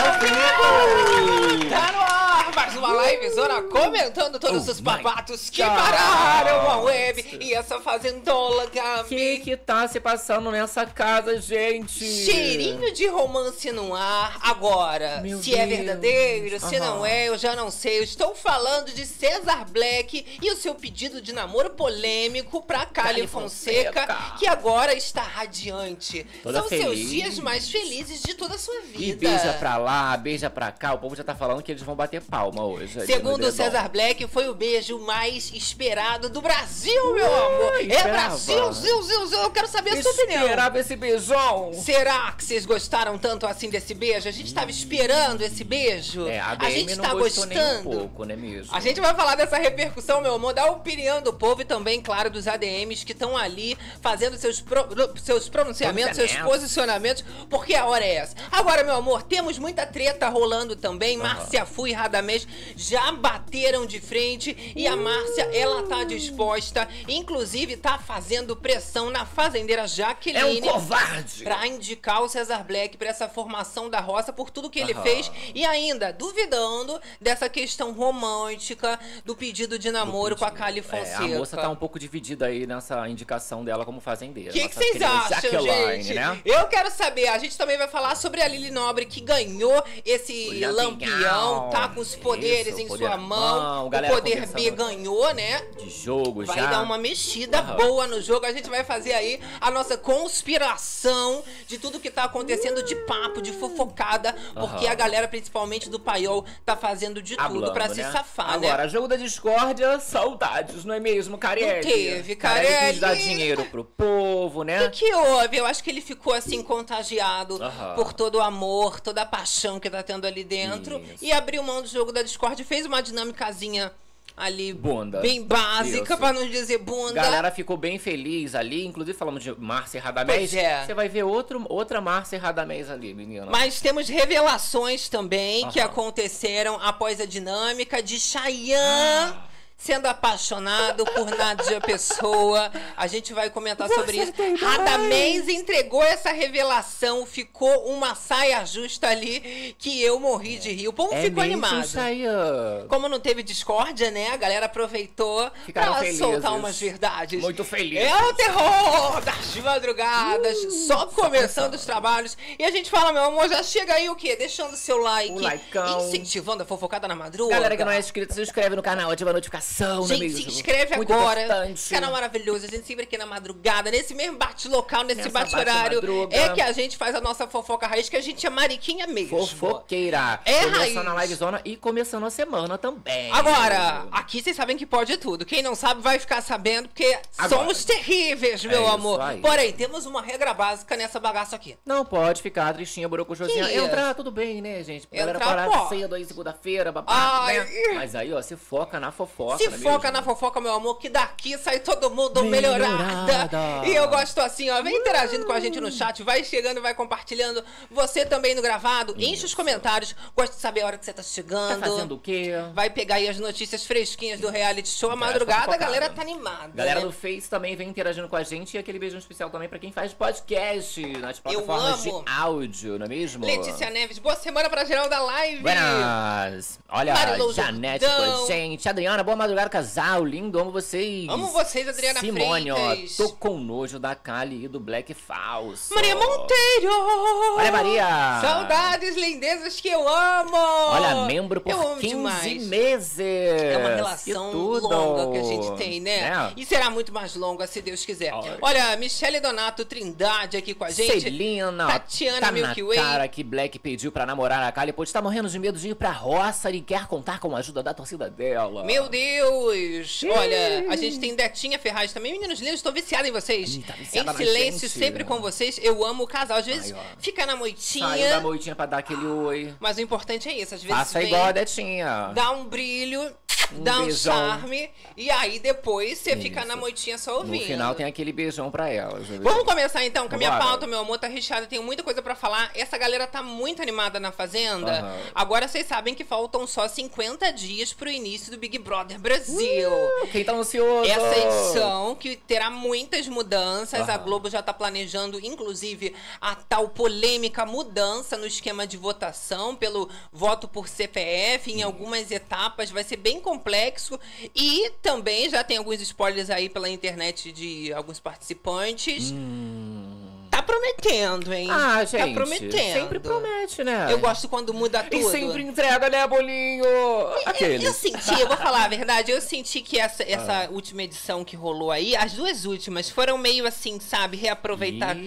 vivo! Tá no ar, mais uma livezona comentando todos os babados que pararam a web e essa fazendola, Gabi. Que tá se passando nessa casa, gente? Cheirinho de romance no ar. Agora, Meu se é Deus. verdadeiro, se não é, eu já não sei. Eu estou falando de César Black e o seu pedido de namoro polêmico pra Kali Fonseca, que agora está radiante. Toda São feliz. seus dias mais felizes de toda a sua vida. E beija pra lá, beija pra cá. O povo já tá falando que eles vão bater palma hoje. Segundo o César Black, foi o beijo mais esperado do Brasil, meu amor. É esperava. Brasil, Zil. Eu quero saber a sua opinião. Esperava esse beijão. Será que vocês gostaram tanto assim desse beijo? A gente tava esperando esse beijo. É, a A DM gente não tá gostou nem um gostando. pouco, né mesmo? A gente vai falar dessa repercussão, meu amor, da opinião do povo e também, claro, dos ADMs que estão ali fazendo seus pronunciamentos, seus posicionamentos, porque a hora é essa. Agora, meu amor, temos muita treta rolando também. Márcia Fu e Radamés já bateram de frente e a Márcia, ela tá disposta, inclusive tá fazendo pressão na fazendeira Jaqueline. É um covarde! Pra indicar o César Black pra essa formação da roça por tudo que ele fez e ainda duvidando dessa questão romântica do pedido de namoro com a Kali Fonseca. A moça tá um pouco dividida aí nessa indicação dela como fazendeira. O que Nossa vocês querida acham, Jaqueline, gente? né? Eu quero saber. A gente também vai falar sobre a Lili Nobre, que ganhou esse O lampião, tá com os poderes Isso, em poder sua na mão. mão, O galera poder B conversando ganhou, né? De jogo Vai já. dar uma mexida boa no jogo. A gente vai fazer aí a nossa conspiração de tudo que tá acontecendo, de papo, de fofocada, porque a galera, principalmente do Paiol, tá fazendo de tudo pra se safar, né? Agora, jogo da discórdia, saudades, não é mesmo, Carielli? Não teve, Carielli Carielli. quis dar dinheiro pro povo, né? O que houve? Eu acho que ele ficou assim contagiado por todo o amor, toda a paixão que tá tendo ali dentro. Isso. E abriu mão do jogo da Discord, fez uma dinâmicazinha ali Bunda. bem básica, Isso. pra não dizer bunda. Galera ficou bem feliz ali, inclusive falamos de Márcia Radamés. Pois é. Você vai ver outra Márcia Radamés ali, menina. Mas temos revelações também que aconteceram após a dinâmica de Chayanne sendo apaixonado por Nádia Pessoa. A gente vai comentar sobre isso. Radamés entregou essa revelação, ficou uma saia justa ali que eu morri de rir. O povo ficou animado. Chayanne. Como não teve discórdia, né? A galera aproveitou Ficaram pra felizes. soltar umas verdades. Muito felizes. É o terror das madrugadas, só começando os trabalhos. E a gente fala, meu amor, já chega aí o quê? Deixando seu like, O likeão. incentivando a fofocada na madrugada. Galera que não é inscrita, se inscreve no canal, ativa a notificação, não é Gente, mesmo? se inscreve Muito agora. importante. Canal maravilhoso. A gente sempre aqui na madrugada, nesse mesmo bate-local, nesse Nessa bate-horário. bate-madruga. É que a gente faz a nossa fofoca raiz, que a gente é mariquinha mesmo. Fofoqueira. É começando raiz. a livezona e começando a semana também. Agora, aqui vocês sabem que pode tudo. Quem não sabe vai ficar sabendo, porque Agora. somos terríveis, meu isso amor. aí. Porém, temos uma regra básica nessa bagaça aqui. Não pode ficar tristinha, borocochosinha. Que isso? Entrar, tudo bem, né, gente? Galera, Entrar, para pô. cedo aí, segunda-feira, babado, Ai. né? Mas aí, ó, se foca na fofoca, Se não é foca mesmo? na fofoca, meu amor, que daqui sai todo mundo melhorada. Melhorada. E eu gosto assim, ó, vem interagindo com a gente no chat, vai chegando, vai compartilhando. Você também no gravado, enche os comentários. Gosto de saber a hora que você tá chegando. Tá fazendo o quê? Vai pegar aí as notícias fresquinhas do reality show. A Interage madrugada, a fofocada. galera tá animada. Galera né? do Face também vem interagindo com a gente. E aquele beijão especial também pra quem faz podcast nas plataformas de amo. áudio, não é mesmo? Letícia Neves, boa semana pra geral da live. Buenas! Olha, Marilou Janete com Jordão. a gente. Adriana, boa madrugada, casal. Lindo, amo vocês. Amo vocês, Adriana Simone, Freitas. ó, tô com nojo da Kali e do Black falso. Maria Monteiro. Olha, Maria. Saudades, lindezas que eu amo. Olha, membro por eu amo 15 demais. meses. É uma Que relação tudo. longa que a gente tem, né? É. E será muito mais longa, se Deus quiser. Olha. Olha, Michele Donato Trindade aqui com a gente. Celina, Tatiana tá Milky na Way. cara que Black pediu pra namorar a Kali, pois tá morrendo de medo de ir pra roça e quer contar com a ajuda da torcida dela. Meu Deus! Olha, a gente tem Detinha Ferraz também. Meninos lindos, tô viciada em vocês. Tá viciada em na silêncio, gente. sempre com vocês. Eu amo o casal. Às vezes Ai, ó. fica na moitinha. Saiu da moitinha pra dar aquele oi. Mas o importante é isso. Às vezes Faça vem, igual a Detinha. dá um brilho dá um charme, e aí depois você fica na moitinha só ouvindo. No final tem aquele beijão pra elas. Vamos começar então, com a minha pauta, meu amor, tá recheada, tenho muita coisa pra falar. Essa galera tá muito animada na Fazenda. Agora vocês sabem que faltam só 50 dias pro início do Big Brother Brasil. Quem tá ansioso? Essa edição que terá muitas mudanças, a Globo já tá planejando, inclusive, a tal polêmica mudança no esquema de votação pelo voto por CPF em algumas etapas, vai ser bem complexo, e também já tem alguns spoilers aí pela internet de alguns participantes. Tá prometendo, hein? Ah, gente. Tá prometendo. Sempre promete, né? Eu gosto quando muda tudo. E sempre entrega, né, bolinho? Eu senti, eu vou falar a verdade, eu senti que essa última edição que rolou aí, as duas últimas, foram meio assim, sabe, reaproveitar.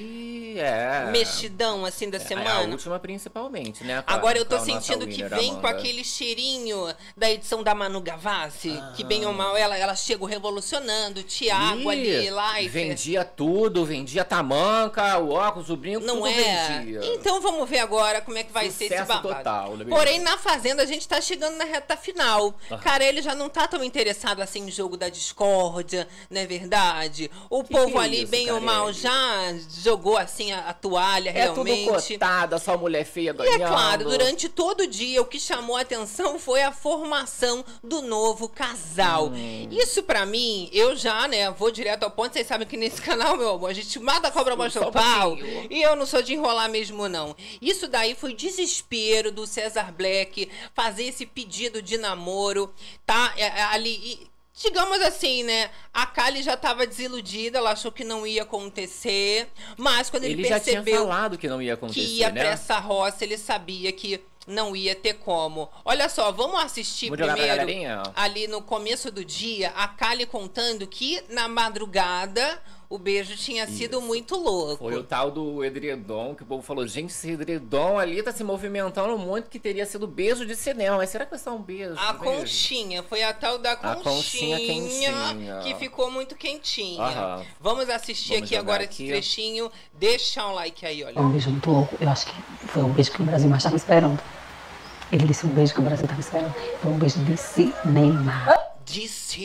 Mexidão, assim, da semana. A última principalmente, né? Agora eu tô sentindo que vem com aquele cheirinho da edição da Manu Gavassi, que bem ou mal ela chega revolucionando, Thiago ali, Life. Vendia tudo, vendia tamanca, o óculos, o brinco, não tudo vendia. Então vamos ver agora como é que vai ser esse babado. Total, porém, na Fazenda a gente tá chegando na reta final. Cara, ele já não tá tão interessado assim em jogo da discórdia, não é verdade? O povo ali, bem ou mal, já jogou assim a toalha, realmente. É tudo cotada, só mulher feia ganhando. E é claro, durante todo o dia, o que chamou a atenção foi a formação do novo casal. Isso pra mim, eu já, né, vou direto ao ponto. Vocês sabem que nesse canal, meu amor, a gente mata a cobra, mostra o pau. E eu não sou de enrolar mesmo, não. Isso daí foi desespero do César Black fazer esse pedido de namoro, tá? Ali... Digamos assim, né? A Kali já tava desiludida, ela achou que não ia acontecer. Mas quando ele percebeu já tinha falado que não ia acontecer, que ia pra essa roça, ele sabia que não ia ter como. Olha só, vamos assistir primeiro, ali no começo do dia, a Kali contando que na madrugada o beijo tinha sido muito louco. Foi o tal do edredom, que o povo falou, gente, esse edredom ali tá se movimentando muito, que teria sido beijo de cinema. Mas será que vai ser um beijo? A conchinha, foi a tal da conchinha quentinha, que ficou muito quentinha. Vamos assistir aqui agora esse trechinho. Deixa um like aí, olha. Foi um beijo muito louco. Eu acho que foi um beijo que o Brasil mais estava esperando. Ele disse um beijo que o Brasil estava esperando. Foi um beijo de cinema. De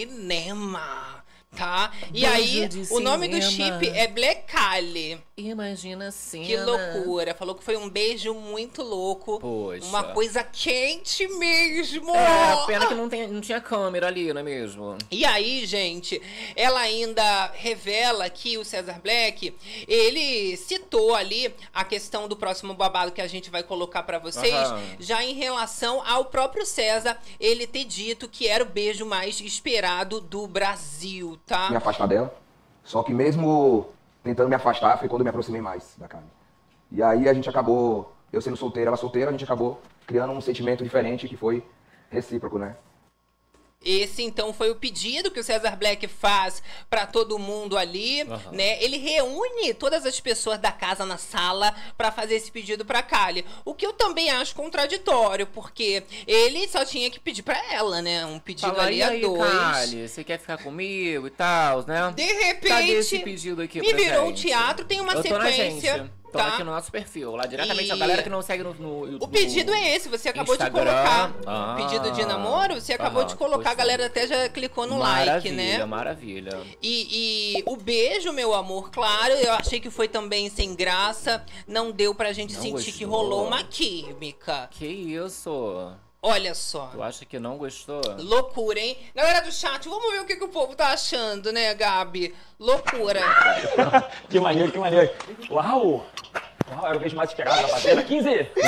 cinema. Tá? E aí, o nome do chip é Black Kali. Imagina assim. Que loucura. Falou que foi um beijo muito louco. Poxa. Uma coisa quente mesmo. Pena que não tinha câmera ali, não é mesmo? E aí, gente, ela ainda revela que o César Black, ele citou ali a questão do próximo babado que a gente vai colocar pra vocês, já em relação ao próprio César, ele ter dito que era o beijo mais esperado do Brasil, tá? Me afastar dela, só que mesmo tentando me afastar, foi quando eu me aproximei mais da Kali. E aí a gente acabou, eu sendo solteiro, ela solteira, a gente acabou criando um sentimento diferente que foi recíproco, né? Esse, então, foi o pedido que o César Black faz pra todo mundo ali, né? Ele reúne todas as pessoas da casa na sala pra fazer esse pedido pra Kali. O que eu também acho contraditório, porque ele só tinha que pedir pra ela, né? Um pedido ali a dois. Kali, você quer ficar comigo e tal, né? De repente, cadê esse pedido aqui me virou um teatro, tem uma sequência... Então aqui no nosso perfil, lá diretamente a galera que não segue no YouTube. O pedido é esse, você acabou de colocar o pedido de namoro, você acabou de colocar, a galera até já clicou no like, né? Maravilha. E o beijo, meu amor, claro, eu achei que foi também sem graça, não deu pra gente sentir que rolou uma química. Que isso? Olha só. Tu acha que não gostou? Loucura, hein? Galera do chat, vamos ver o que o povo tá achando, né, Gabi? Loucura. Que maneiro, que maneiro. Uau! Uau, era o beijo mais esperado da fazenda. 15!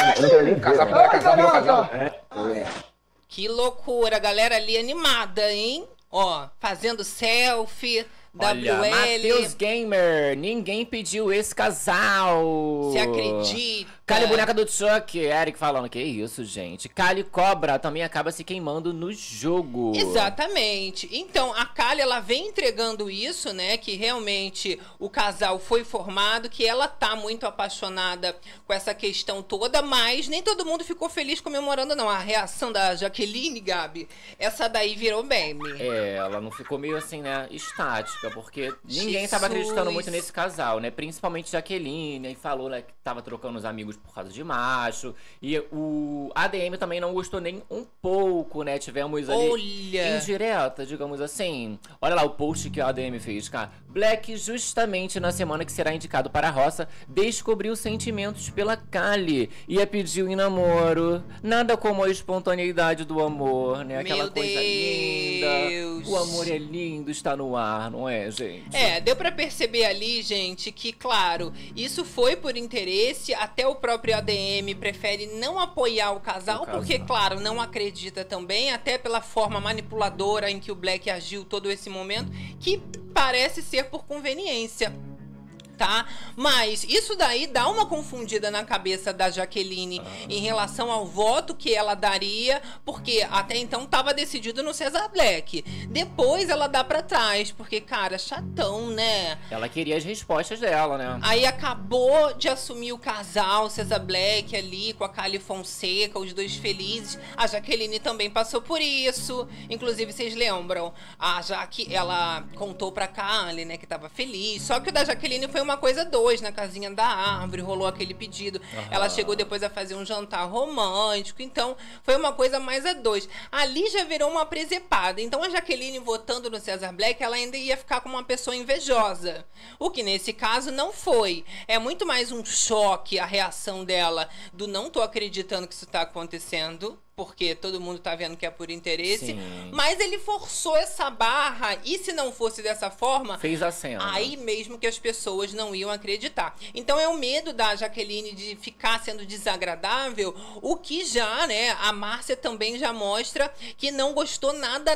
Casal. Que loucura, galera ali animada, hein? Ó, fazendo selfie... Olha, WL. Matheus Gamer, ninguém pediu esse casal. Você acredita? Kali boneca do Chuck, Eric falando, que isso, gente. Kali Cobra também acaba se queimando no jogo. Exatamente. Então, a Kali, ela vem entregando isso, né? Que realmente o casal foi formado, que ela tá muito apaixonada com essa questão toda, mas nem todo mundo ficou feliz comemorando, não. A reação da Jaqueline, Gabi, essa daí virou meme. Ela não ficou meio assim, né, estática, porque ninguém tava acreditando muito nesse casal, né? Principalmente Jaqueline, e falou, né, que tava trocando os amigos por causa de macho. E o ADM também não gostou nem um pouco, né? Tivemos ali indireta, digamos assim. Olha lá o post que o ADM fez, cara. Black, justamente na semana que será indicado para a roça, descobriu sentimentos pela Kali e a pediu em namoro. Nada como a espontaneidade do amor, né? Aquela coisa linda. O amor é lindo, está no ar, não é, gente? Deu pra perceber ali, gente, que, claro, isso foi por interesse, até o próprio ADM prefere não apoiar o casal, porque, claro, não acredita também, até pela forma manipuladora em que o Black agiu todo esse momento, que parece ser por conveniência. Tá? Mas isso daí dá uma confundida na cabeça da Jaqueline em relação ao voto que ela daria, porque até então tava decidido no Cesar Black. Depois ela dá pra trás, porque, cara, chatão, né? Ela queria as respostas dela, né? Aí acabou de assumir o casal, Cesar Black ali, com a Kali Fonseca, os dois felizes. A Jaqueline também passou por isso. Inclusive, vocês lembram? A Jaque, ela contou pra Kali, né, que tava feliz. Só que o da Jaqueline foi uma coisa dois, na casinha da árvore, rolou aquele pedido. Ela chegou depois a fazer um jantar romântico, então foi uma coisa mais a dois. Ali já virou uma presepada. Então a Jaqueline votando no Cesar Black, ela ainda ia ficar como uma pessoa invejosa. O que nesse caso não foi. É muito mais um choque a reação dela do não tô acreditando que isso tá acontecendo, porque todo mundo tá vendo que é por interesse. Sim. Mas ele forçou essa barra, e se não fosse dessa forma, fez a cena. Aí mesmo que as pessoas não iam acreditar. Então é o medo da Jaqueline de ficar sendo desagradável, o que já, né, a Márcia também já mostra que não gostou nada.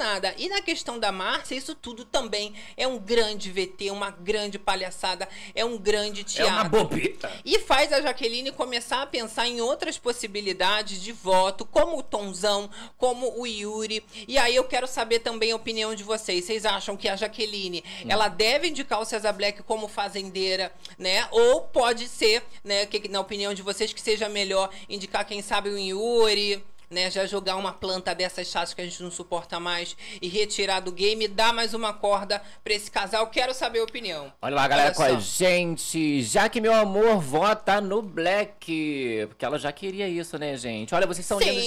E na questão da Márcia, isso tudo também é um grande VT, uma grande palhaçada, é um grande teatro. É uma bobita. E faz a Jaqueline começar a pensar em outras possibilidades de voto, como o Tonzão, como o Yuri. E aí eu quero saber também a opinião de vocês. Vocês acham que a Jaqueline, ela deve indicar o Cesar Black como fazendeira, né? Ou pode ser, né, que na opinião de vocês, que seja melhor indicar, quem sabe, o Yuri, né, já jogar uma planta dessas chatas que a gente não suporta mais e retirar do game, dar mais uma corda pra esse casal. Quero saber a opinião. Olha lá, galera, com a gente. Já que meu amor vota no Black, porque ela já queria isso, né, gente? Olha, vocês são lindos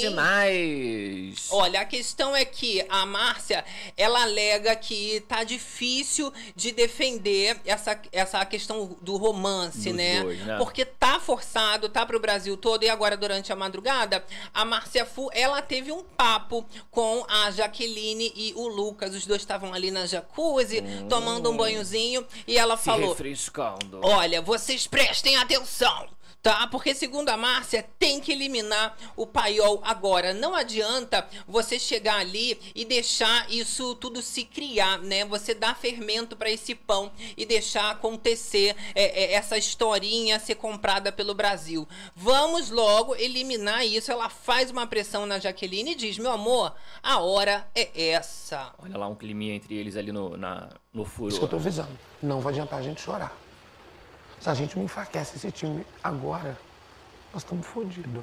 demais. Olha, a questão é que a Márcia, ela alega que tá difícil de defender essa questão do romance, né? Porque tá forçado, tá pro Brasil todo, e agora durante a madrugada, a Márcia ela teve um papo com a Jaqueline e o Lucas. Os dois estavam ali na jacuzzi, tomando um banhozinho, e ela falou: refrescando. Olha, vocês prestem atenção, tá? Porque segundo a Márcia, tem que eliminar o paiol agora. Não adianta você chegar ali e deixar isso tudo se criar, né? Você dá fermento para esse pão e deixar acontecer essa historinha ser comprada pelo Brasil. Vamos logo eliminar isso. Ela faz uma pressão na Jaqueline e diz: meu amor, a hora é essa. Olha lá um climinha entre eles ali no furo. Isso que eu tô avisando. Não vai adiantar a gente chorar. Se a gente não enfraquece esse time agora, nós estamos fodidos.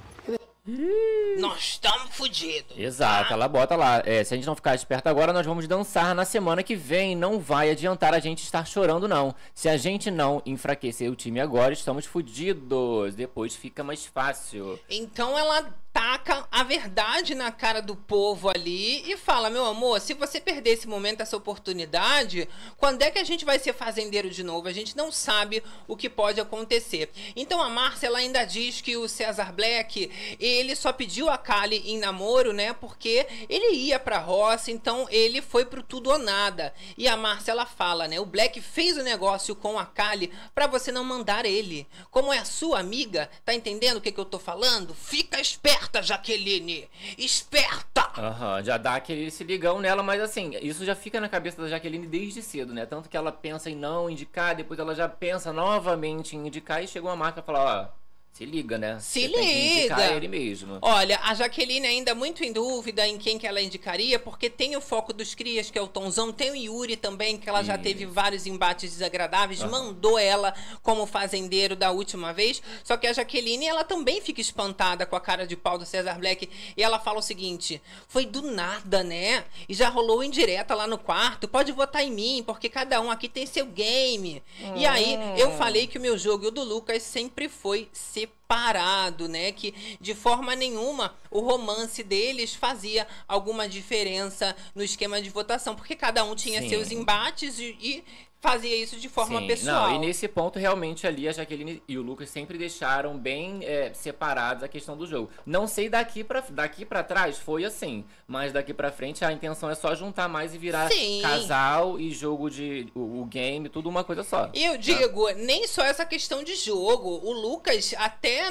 Nós estamos fodidos. Exato, tá? Ela bota lá. Se a gente não ficar esperto agora, nós vamos dançar na semana que vem. Não vai adiantar a gente estar chorando, não. Se a gente não enfraquecer o time agora, estamos fodidos. Depois fica mais fácil. Então ela taca a verdade na cara do povo ali e fala: meu amor, se você perder esse momento, essa oportunidade, quando é que a gente vai ser fazendeiro de novo? A gente não sabe o que pode acontecer. Então a Márcia, ela ainda diz que o Cesar Black, ele só pediu a Kali em namoro, né, porque ele ia pra roça, então ele foi pro tudo ou nada. E a Márcia, ela fala, né, o Black fez o negócio com a Kali pra você não mandar ele. Como é a sua amiga, tá entendendo o que eu tô falando? Fica esperto, Jaqueline, esperta! Já dá aquele se ligão nela, mas assim, isso já fica na cabeça da Jaqueline desde cedo, né? Tanto que ela pensa em não indicar, depois ela já pensa novamente em indicar, e chegou a marca e falou: ó, se liga, né? Se liga! Tem que indicar ele mesmo. Olha, a Jaqueline ainda muito em dúvida em quem que ela indicaria, porque tem o foco dos crias, que é o Tonzão, tem o Yuri também, que ela já teve vários embates desagradáveis, mandou ela como fazendeiro da última vez, só que a Jaqueline, ela também fica espantada com a cara de pau do Cesar Black, e ela fala o seguinte: foi do nada, né? E já rolou indireta lá no quarto, pode votar em mim, porque cada um aqui tem seu game. E aí, eu falei que o meu jogo e o do Lucas sempre foi ser separado, né? Que de forma nenhuma o romance deles fazia alguma diferença no esquema de votação, porque cada um tinha seus embates e fazia isso de forma pessoal. Não, e nesse ponto, realmente, ali, a Jaqueline e o Lucas sempre deixaram bem separados a questão do jogo. Não sei daqui pra trás, foi assim. Mas daqui pra frente, a intenção é só juntar mais e virar casal e jogo o game, tudo uma coisa só. E eu digo, nem só essa questão de jogo. O Lucas, até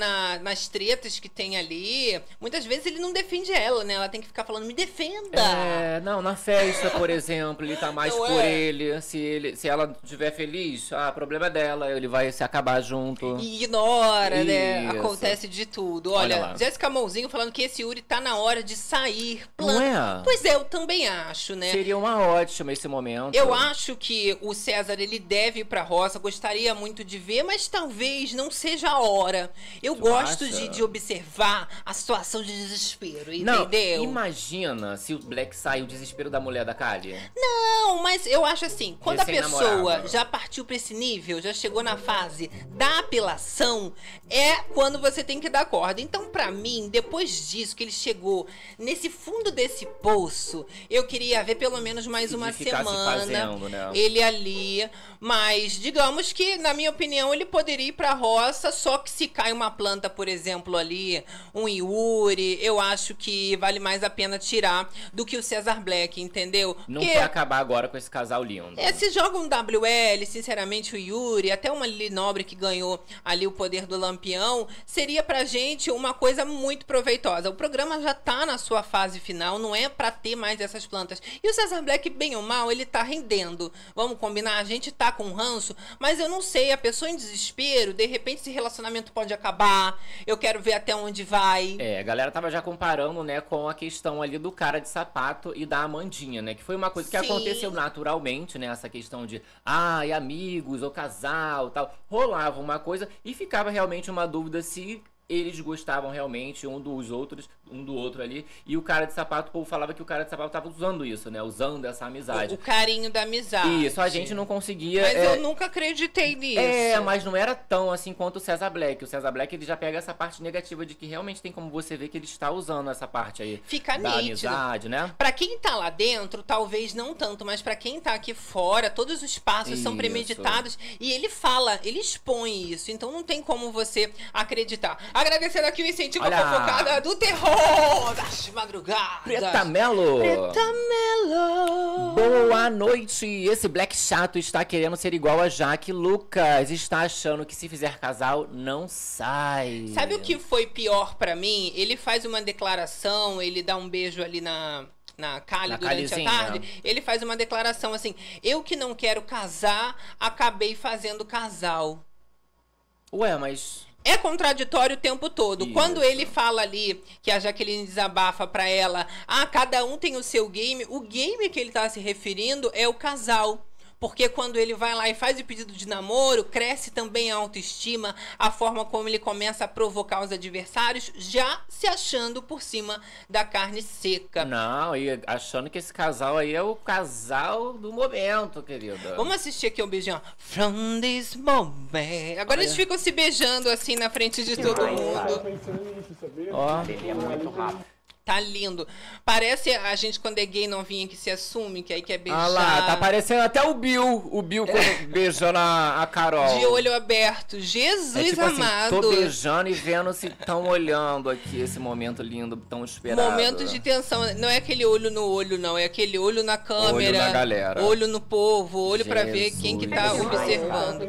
nas tretas que tem ali, muitas vezes ele não defende ela, né? Ela tem que ficar falando, me defenda! Não, na festa, por exemplo, ele tá mais por ele. Se ela estiver feliz, problema é dela, ele vai se acabar junto. E ignora, né? Acontece de tudo. Olha Jéssica Mouzinho falando que esse Yuri tá na hora de sair. Não é? Pois é, eu também acho, né? Seria uma ótima esse momento. Eu acho que o César, ele deve ir pra roça, gostaria muito de ver, mas talvez não seja a hora. Eu gosto de observar a situação de desespero, entendeu? Não, imagina se o Black sai o desespero da mulher da Kali. Não, mas eu acho assim, quando a pessoa já partiu pra esse nível, já chegou na fase da apelação, é quando você tem que dar corda. Então, pra mim, depois disso, que ele chegou nesse fundo desse poço, eu queria ver pelo menos mais uma semana ele ali. Mas, digamos que, na minha opinião, ele poderia ir pra roça, só que se cai uma planta, por exemplo, ali, um Yuri, eu acho que vale mais a pena tirar do que o César Black, entendeu? Não quer acabar agora com esse casal lindo. Se joga um WL, sinceramente, o Yuri, até uma Lili Nobre que ganhou ali o poder do Lampião, seria pra gente uma coisa muito proveitosa. O programa já tá na sua fase final, não é pra ter mais essas plantas. E o César Black, bem ou mal, ele tá rendendo. Vamos combinar? A gente tá com ranço, mas eu não sei, a pessoa em desespero, de repente esse relacionamento pode acabar, eu quero ver até onde vai. A galera tava já comparando, né, com a questão ali do cara de sapato e da Amandinha, né, que foi uma coisa que aconteceu naturalmente, né, essa questão de, amigos ou casal, tal, rolava uma coisa e ficava realmente uma dúvida se eles gostavam realmente um do outro ali. E o cara de sapato, o povo falava que o cara de sapato tava usando isso, né? Usando essa amizade. O carinho da amizade. Isso, a gente não conseguia... Mas eu nunca acreditei nisso. Mas não era tão assim quanto o César Black. O César Black, ele já pega essa parte negativa de que realmente tem como você ver que ele está usando essa parte aí. Fica da nítido. Amizade, né? Pra quem tá lá dentro, talvez não tanto, mas pra quem tá aqui fora, todos os passos são premeditados. E ele fala, ele expõe isso. Então não tem como você acreditar. Agradecendo aqui o incentivo à fofocada do terror das madrugadas. Preta Mello. Preta Mello. Boa noite. Esse Black chato está querendo ser igual a Jaque. Lucas está achando que se fizer casal, não sai. Sabe o que foi pior pra mim? Ele faz uma declaração, ele dá um beijo ali na Kali durante a tarde, ele faz uma declaração assim, eu que não quero casar, acabei fazendo casal. Ué, mas... É contraditório o tempo todo. Isso. Quando ele fala ali, que a Jaqueline desabafa pra ela, cada um tem o seu game, o game que ele tá se referindo é o casal. Porque quando ele vai lá e faz o pedido de namoro, cresce também a autoestima, a forma como ele começa a provocar os adversários, já se achando por cima da carne seca. Não, e achando que esse casal aí é o casal do momento, querida. Vamos assistir aqui o beijão. From this moment. Agora eles ficam se beijando assim na frente de todo mundo. Ele é muito rápido. Tá lindo. Parece a gente quando é gay novinha que se assume, que aí quer beijar. Ah lá, tá parecendo até o Bill. O Bill beijando a Carol. De olho aberto. Jesus tipo amado. Assim, tô beijando e vendo se estão olhando aqui esse momento lindo, tão esperado. Momento de tensão. Não é aquele olho no olho, não. É aquele olho na câmera. Olho na galera. Olho no povo. Olho pra ver quem que tá observando.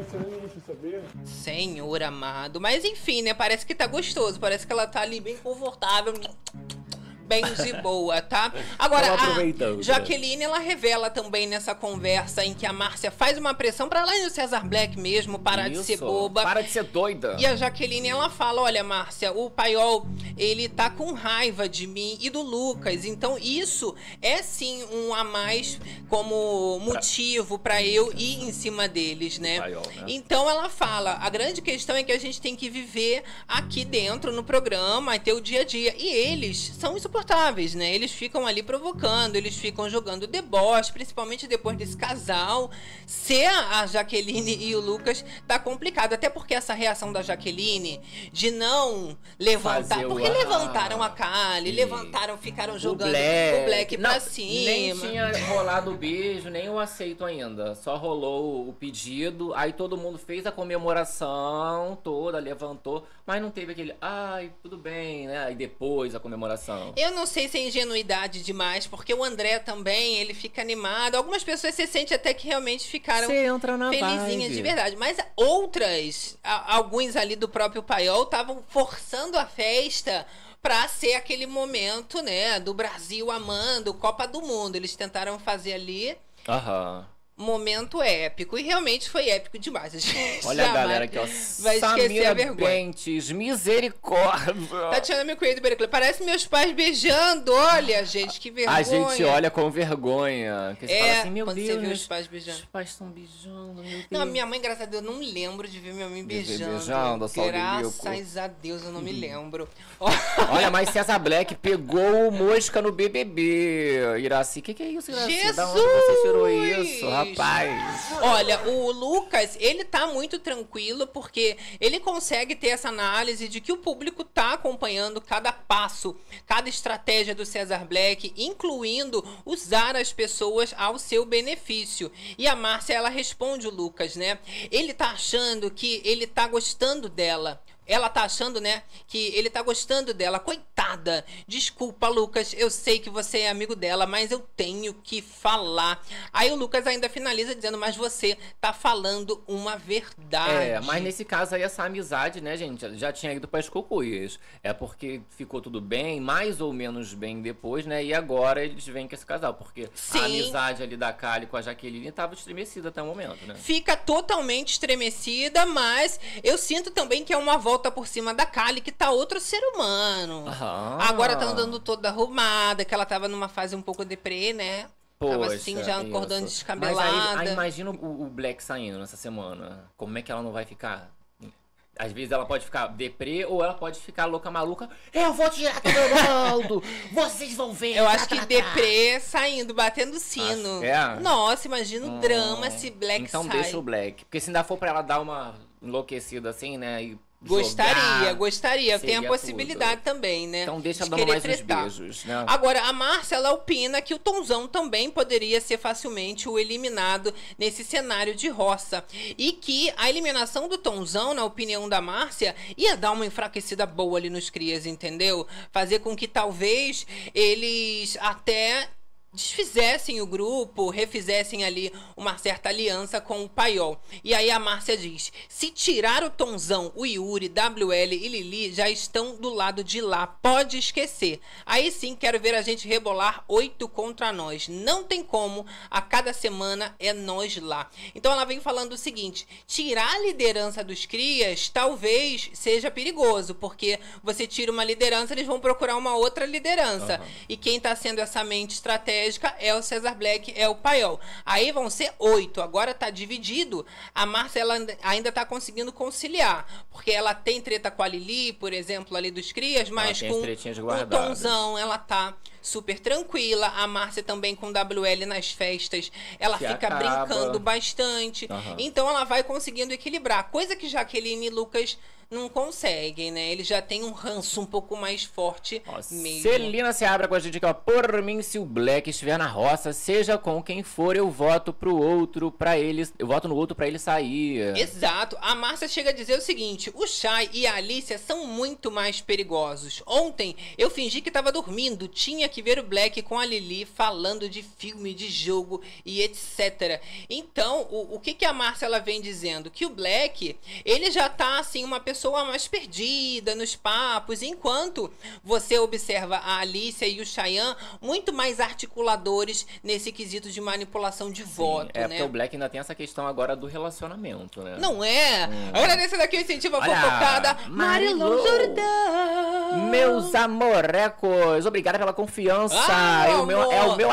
Senhor amado. Mas enfim, né? Parece que tá gostoso. Parece que ela tá ali bem confortável. Bem de boa, tá? Agora, a Jaqueline, ela revela também nessa conversa em que a Márcia faz uma pressão pra lá e o César Black mesmo parar de ser boba. Para de ser doida. E a Jaqueline, ela fala, olha, Márcia, o Paiol, ele tá com raiva de mim e do Lucas. Então, isso é sim um a mais como motivo pra eu ir em cima deles, né? Paiol, né? Então, ela fala, a grande questão é que a gente tem que viver aqui dentro no programa, ter o dia a dia. E eles são insuportáveis. insuportáveis, né? Eles ficam ali provocando, eles ficam jogando deboche, principalmente depois desse casal. Ser a Jaqueline e o Lucas tá complicado, até porque essa reação da Jaqueline de não levantar, porque levantaram a Kylie, levantaram, ficaram jogando o Black pra cima. Nem tinha rolado o beijo, nem o aceito ainda. Só rolou o pedido, aí todo mundo fez a comemoração toda, levantou, mas não teve aquele, ai, tudo bem, né? Aí depois a comemoração. Eu não sei se é ingenuidade demais, porque o André também, ele fica animado. Algumas pessoas se sentem até que realmente ficaram felizinhas de verdade. Mas outras, alguns ali do próprio Paiol, estavam forçando a festa pra ser aquele momento, né, do Brasil amando Copa do Mundo. Eles tentaram fazer ali momento épico. E realmente foi épico demais. A gente olha a galera aqui, ó. Vai esquecer a vergonha. Bentes, misericórdia. Tatiana McQueen do Berkeley. Parece meus pais beijando. Olha, gente, que vergonha. A gente olha com vergonha. Que você fala assim, meu quando Deus, você vê os pais beijando. Os pais estão beijando, meu Deus. Não, a minha mãe, graças a Deus, eu não lembro de ver minha mãe beijando. Graças a Deus, eu não me lembro. Olha, mas César Black pegou mosca no BBB. Iraci, que é isso, Iraci? Jesus! Da onde você tirou isso, rapaz? Olha, o Lucas, ele tá muito tranquilo porque ele consegue ter essa análise de que o público tá acompanhando cada passo, cada estratégia do César Black, incluindo usar as pessoas ao seu benefício. E a Márcia, ela responde o Lucas, né? Ele tá achando que ele tá gostando dela. Ela tá achando, né, que ele tá gostando dela. Coitada. Desculpa, Lucas. Eu sei que você é amigo dela, mas eu tenho que falar. Aí o Lucas ainda finaliza dizendo, mas você tá falando uma verdade. Mas nesse caso aí, essa amizade, né, gente, já tinha ido para as cucuias. É porque ficou tudo bem, mais ou menos bem depois, né, e agora eles vêm com esse casal. Porque a amizade ali da Kylie com a Jaqueline tava estremecida até o momento, né? Fica totalmente estremecida, mas eu sinto também que é uma volta por cima da Kylie, que tá outro ser humano. Agora tá andando toda arrumada, que ela tava numa fase um pouco deprê, né? Poxa, tava assim, já acordando descabelada. Mas aí imagina o Black saindo nessa semana. Como é que ela não vai ficar? Às vezes ela pode ficar deprê ou ela pode ficar louca, maluca. Eu vou tirar todo mundo! Vocês vão ver! Eu acho que deprê saindo, batendo sino. Nossa, imagina o drama se Black então sai. Então deixa o Black. Porque se ainda for pra ela dar uma enlouquecida assim, né? E gostaria. Tem a possibilidade também, né? Então deixa dando mais uns beijos, né? Agora, a Márcia, ela opina que o Tonzão também poderia ser facilmente o eliminado nesse cenário de roça. E que a eliminação do Tonzão, na opinião da Márcia, ia dar uma enfraquecida boa ali nos crias, entendeu? Fazer com que talvez eles até desfizessem o grupo, refizessem ali uma certa aliança com o Paiol. E aí a Márcia diz, se tirar o Tonzão, o Yuri, WL e Lili já estão do lado de lá, pode esquecer. Aí sim quero ver a gente rebolar 8 contra nós. Não tem como, a cada semana é nós lá. Então ela vem falando o seguinte, tirar a liderança dos crias talvez seja perigoso, porque você tira uma liderança, eles vão procurar uma outra liderança. E quem tá sendo essa mente estratégica é o César Black, é o Paiol. Aí vão ser 8, agora tá dividido. A Márcia, ela ainda tá conseguindo conciliar, porque ela tem treta com a Lili, por exemplo, ali dos crias, mas com o Tonzão ela tá super tranquila. A Márcia também com WL nas festas, ela fica brincando bastante. Então ela vai conseguindo equilibrar, coisa que Jaqueline e Lucas não conseguem, né? Eles já têm um ranço um pouco mais forte mesmo. Celina Seabra com a gente aqui, ó. Por mim, se o Black estiver na roça, seja com quem for, eu voto pro outro pra eles. Eu voto no outro pra ele sair. Exato. A Márcia chega a dizer o seguinte: o Chay e a Alicia são muito mais perigosos. Ontem eu fingi que tava dormindo. Tinha que ver o Black com a Lili falando de filme, de jogo e etc. Então, o que a Márcia ela vem dizendo? Que o Black, ele já tá assim, uma pessoa mais perdida nos papos, enquanto você observa a Alicia e o Chayanne muito mais articuladores nesse quesito de manipulação de voto, né? Porque o Black ainda tem essa questão agora do relacionamento, né? Não é? Agora nesse daqui eu incentivo a fofocada Marilou Jordão. Meus amorecos, obrigada pela confiança. É o meu amor. É o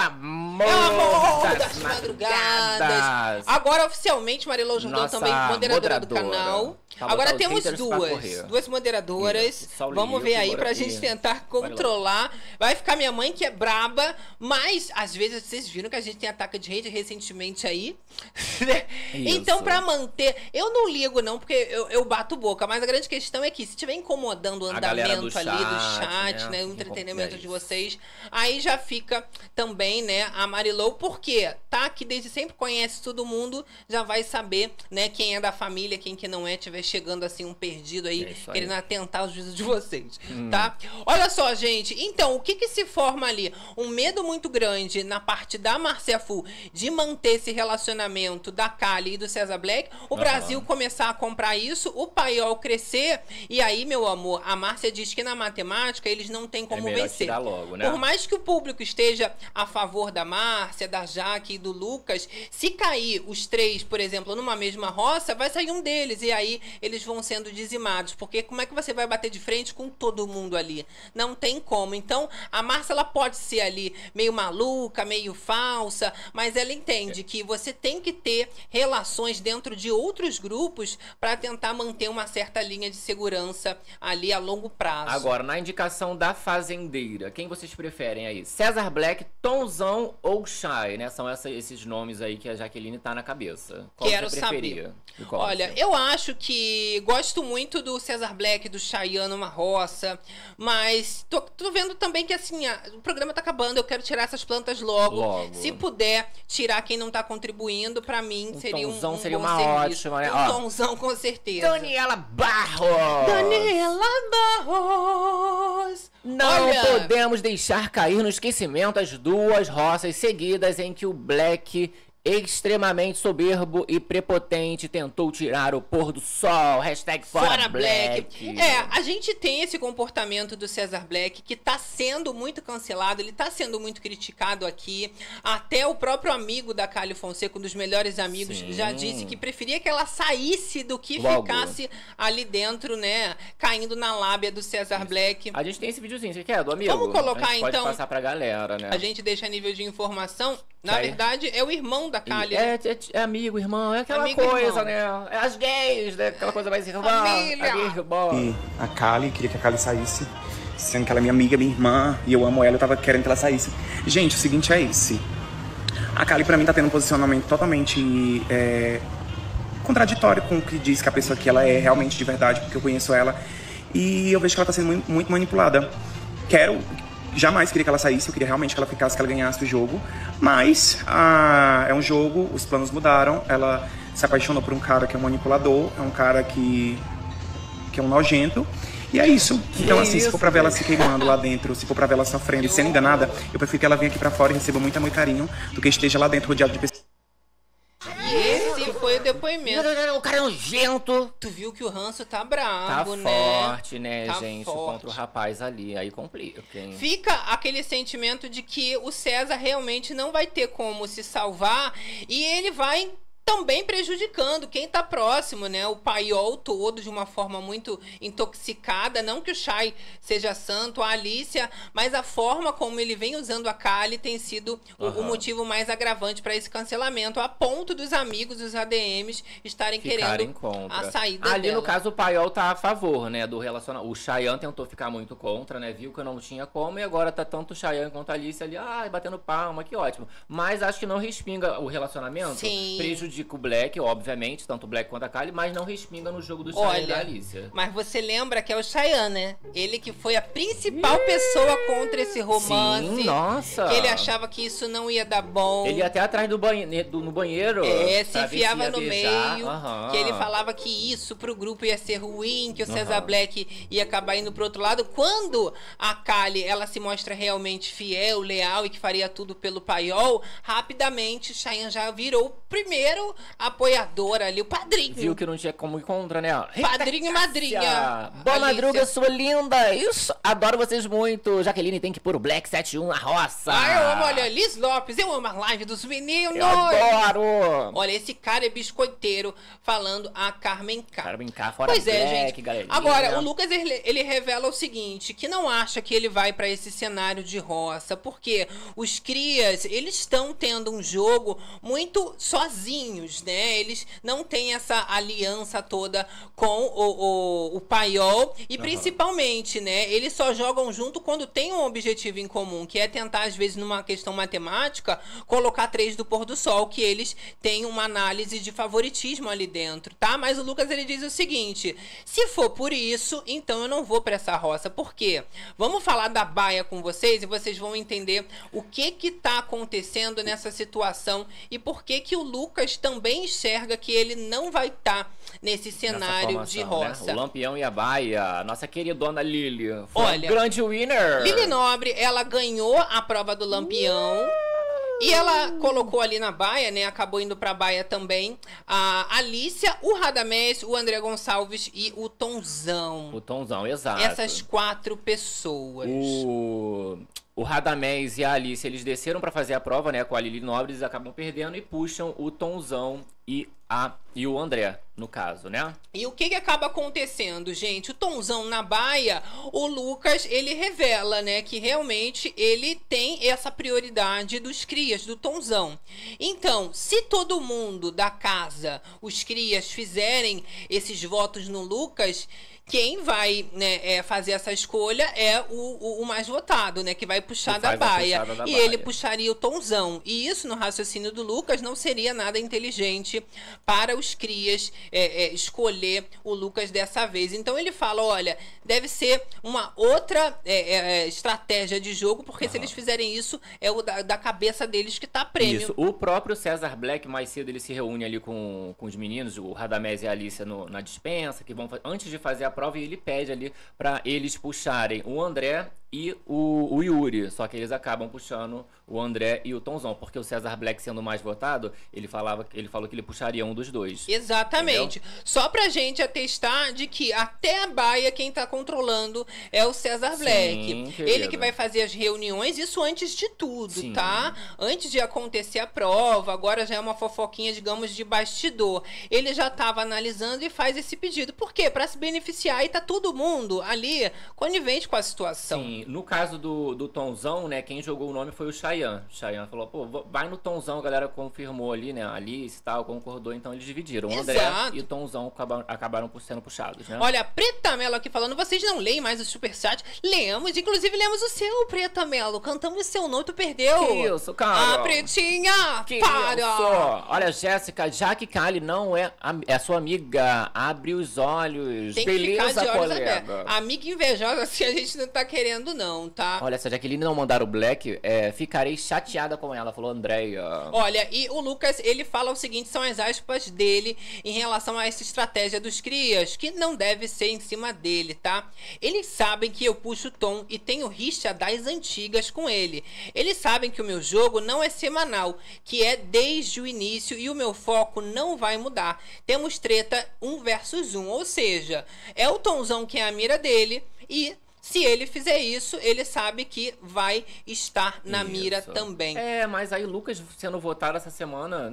amor das madrugadas. Agora, oficialmente, Marilou Jordão também moderadora do canal. Agora temos duas moderadoras. Vamos ver aí pra gente tentar controlar. Vai ficar minha mãe, que é braba, mas às vezes vocês viram que a gente tem ataque de rede recentemente aí. Então, pra manter... Eu não ligo não, porque eu bato boca, mas a grande questão é que se estiver incomodando o andamento do chat, né, o entretenimento de vocês, aí já fica também, né, a Marilou, porque tá aqui desde sempre, conhece todo mundo, já vai saber, né, quem é da família, quem que não é, tiver chegando assim um perdido aí, querendo atentar os juízos de vocês, tá? Olha só, gente, então, o que se forma ali? Um medo muito grande na parte da Márcia Fu de manter esse relacionamento da Kali e do César Black, o Brasil começar a comprar isso, o paiol crescer, e aí, meu amor, a Márcia diz que na matemática eles não tem como vencer. Logo, né? Por mais que o público esteja a favor da Márcia, da Jaque e do Lucas, se cair os três, por exemplo, numa mesma roça, vai sair um deles, e aí eles vão sendo dizimados, porque como é que você vai bater de frente com todo mundo ali? Não tem como. Então, a Márcia, ela pode ser ali meio maluca, meio falsa, mas ela entende que você tem que ter relações dentro de outros grupos para tentar manter uma certa linha de segurança ali a longo prazo. Agora, na indicação da fazendeira, quem vocês preferem aí? César Black, Tonzão ou Chay, né? São esses nomes aí que a Jaqueline tá na cabeça. Qual Quero saber. Olha, eu acho que gosto muito do César Black, do Chayanne uma roça, mas tô vendo também que assim, o programa tá acabando, eu quero tirar essas plantas logo. Se puder tirar quem não tá contribuindo, pra mim seria um bom seria uma serviço. ótima, né? Um tonzão, com certeza. Daniela Barros! Daniela Barros! Não podemos deixar cair no esquecimento as duas roças seguidas em que o Black, extremamente soberbo e prepotente, tentou tirar o pôr do sol. Hashtag fora Black. A gente tem esse comportamento do César Black que tá sendo muito cancelado, ele tá sendo muito criticado aqui. Até o próprio amigo da Kali Fonseca, um dos melhores amigos, já disse que preferia que ela saísse do que ficasse ali dentro, né, caindo na lábia do César Black. A gente tem esse videozinho, você quer, do amigo? Vamos colocar, a gente então. Pode passar pra galera, né? A gente deixa a nível de informação. Na verdade, é o irmão da Kali. É amigo, irmão, é aquela amigo, coisa, irmão, né? É as gays, né? Aquela coisa mais irmã. Família. E a Kali, queria que a Kali saísse, sendo que ela é minha amiga, minha irmã, e eu amo ela, eu tava querendo que ela saísse. Gente, o seguinte é esse. A Kali, pra mim, tá tendo um posicionamento totalmente contraditório com o que diz que a pessoa que ela é realmente de verdade, porque eu conheço ela. E eu vejo que ela tá sendo muito manipulada. Jamais queria que ela saísse, eu queria realmente que ela ficasse, que ela ganhasse o jogo. Mas é um jogo, os planos mudaram. Ela se apaixonou por um cara que é um manipulador, é um cara que é um nojento. E é isso. Então, assim, se for pra ver ela se queimando lá dentro, se for pra ver ela sofrendo e sendo enganada, eu prefiro que ela venha aqui pra fora e receba muito amor e carinho do que esteja lá dentro rodeado de pessoas. Esse foi o depoimento. O cara é nojento. Tu viu que o ranço tá bravo, né? Forte, né, tá gente? Forte. Contra o rapaz ali. Aí complica. Hein? Fica aquele sentimento de que o César realmente não vai ter como se salvar e ele vai também prejudicando quem tá próximo, né? O paiol todo de uma forma muito intoxicada. Não que o Chay seja santo, a Alicia, mas a forma como ele vem usando a Kali tem sido o motivo mais agravante para esse cancelamento, a ponto dos amigos, os ADMs, estarem querendo a saída ali dela. No caso, o paiol tá a favor, né? Do relacionamento. O Chayanne tentou ficar muito contra, né? Viu que não tinha como e agora tá tanto o Chayanne quanto a Alicia ali, batendo palma, que ótimo. Mas acho que não respinga o relacionamento. Sim. Prejudica o Black, obviamente, tanto o Black quanto a Kali, mas não respinga no jogo do Chayanne e da Alicia. Mas você lembra que é o Chayanne, né? Ele que foi a principal pessoa contra esse romance. Sim, nossa. Que ele achava que isso não ia dar bom. Ele ia até atrás no banheiro. Se enfiava no meio. Que ele falava que isso pro grupo ia ser ruim, que o César Black ia acabar indo pro outro lado. Quando a Kali, ela se mostra realmente fiel, leal e que faria tudo pelo paiol, rapidamente o Chayanne já virou o primeiro apoiador ali, o padrinho. Viu que não tinha como ir contra, né? Padrinho e madrinha. Boa madruga, sua linda. Isso, adoro vocês muito. Jaqueline tem que pôr o Black 71 na roça. Eu amo, olha, Liz Lopes, eu amo a live dos meninos. Eu adoro. Olha, esse cara é biscoiteiro, falando a Carmen K. Carmen K, fora pois Black, gente. Galerinha. Agora, o Lucas, ele revela o seguinte, que não acha que ele vai pra esse cenário de roça, porque os crias, eles estão tendo um jogo muito sozinho. sozinhos, né? Eles não têm essa aliança toda com o Paiol e principalmente, né? Eles só jogam junto quando tem um objetivo em comum, que é tentar, às vezes, numa questão matemática, colocar 3 do pôr do sol, que eles têm uma análise de favoritismo ali dentro, tá? Mas o Lucas, ele diz o seguinte: se for por isso, então eu não vou pra essa roça. Por quê? Vamos falar da baia com vocês e vocês vão entender o que tá acontecendo nessa situação e por que o Lucas também enxerga que ele não vai estar nesse cenário de roça. Né? O Lampião e a baia, nossa queridona Lili, foi Olha, grande winner. Lili Nobre, ela ganhou a prova do Lampião. E ela colocou ali na baia, né? Acabou indo pra baia também a Alicia, o Radamés, o André Gonçalves e o Tonzão. O Tonzão, exato. Essas 4 pessoas. O Radamés e a Alice, eles desceram pra fazer a prova, né? Com a Lili Nobre, eles acabam perdendo e puxam o Tonzão e o André, no caso, né? E o que acaba acontecendo, gente? O Tonzão na baia, o Lucas, ele revela, né, que realmente ele tem essa prioridade dos crias, do Tonzão. Então, se todo mundo da casa, os crias, fizerem esses votos no Lucas, quem vai, né, fazer essa escolha é o mais votado, né? Que vai puxar da baia. E ele puxaria o Tonzão. E isso, no raciocínio do Lucas, não seria nada inteligente para os crias escolher o Lucas dessa vez. Então ele fala, olha, deve ser uma outra estratégia de jogo, porque se eles fizerem isso, é o da cabeça deles que tá prêmio. Isso. O próprio César Black, mais cedo, ele se reúne ali com os meninos, o Radamés e a Alicia na dispensa, que vão antes de fazer a prova, e ele pede ali pra eles puxarem o André e o Yuri, só que eles acabam puxando o André e o Tonzão, porque o César Black, sendo mais votado, ele falou que ele puxaria um dos dois. Exatamente. Entendeu? Só pra gente atestar de que até a baia quem tá controlando é o César Black. Sim, ele que vai fazer as reuniões, isso antes de tudo, sim, tá? Antes de acontecer a prova, agora já é uma fofoquinha, digamos, de bastidor. Ele já tava analisando e faz esse pedido. Por quê? Pra se beneficiar, e tá todo mundo ali conivente com a situação. Sim. No caso do Tonzão, né, quem jogou o nome foi o Chayanne. O Chayanne falou, pô, vai no Tonzão, a galera confirmou ali, né, a Alice e tal, concordou, então eles dividiram. O André e o Tonzão acabaram sendo puxados, né? Olha, a Preta Melo aqui falando, vocês não leem mais o superchat? Lemos, inclusive lemos o seu, Preta Melo. Cantamos seu nome, tu perdeu. Que isso, cara? Ah, Pretinha, que para! Isso? Olha, Jéssica, já que Kali não é sua amiga, abre os olhos. Tem beleza, que ficar de olhos colega? abertos. Amiga invejosa, assim, a gente não tá querendo não, tá? Olha, se a Jaqueline não mandar o Black, ficarei chateada com ela, falou Andréia. Olha, e o Lucas, ele fala o seguinte, são as aspas dele em relação a essa estratégia dos crias, que não deve ser em cima dele, tá? Eles sabem que eu puxo o tom e tenho rixa das antigas com ele. Eles sabem que o meu jogo não é semanal, que é desde o início, e o meu foco não vai mudar. Temos treta 1 versus 1, ou seja, é o Tonzão que é a mira dele, e se ele fizer isso, ele sabe que vai estar na mira também. Mas aí o Lucas sendo votado essa semana,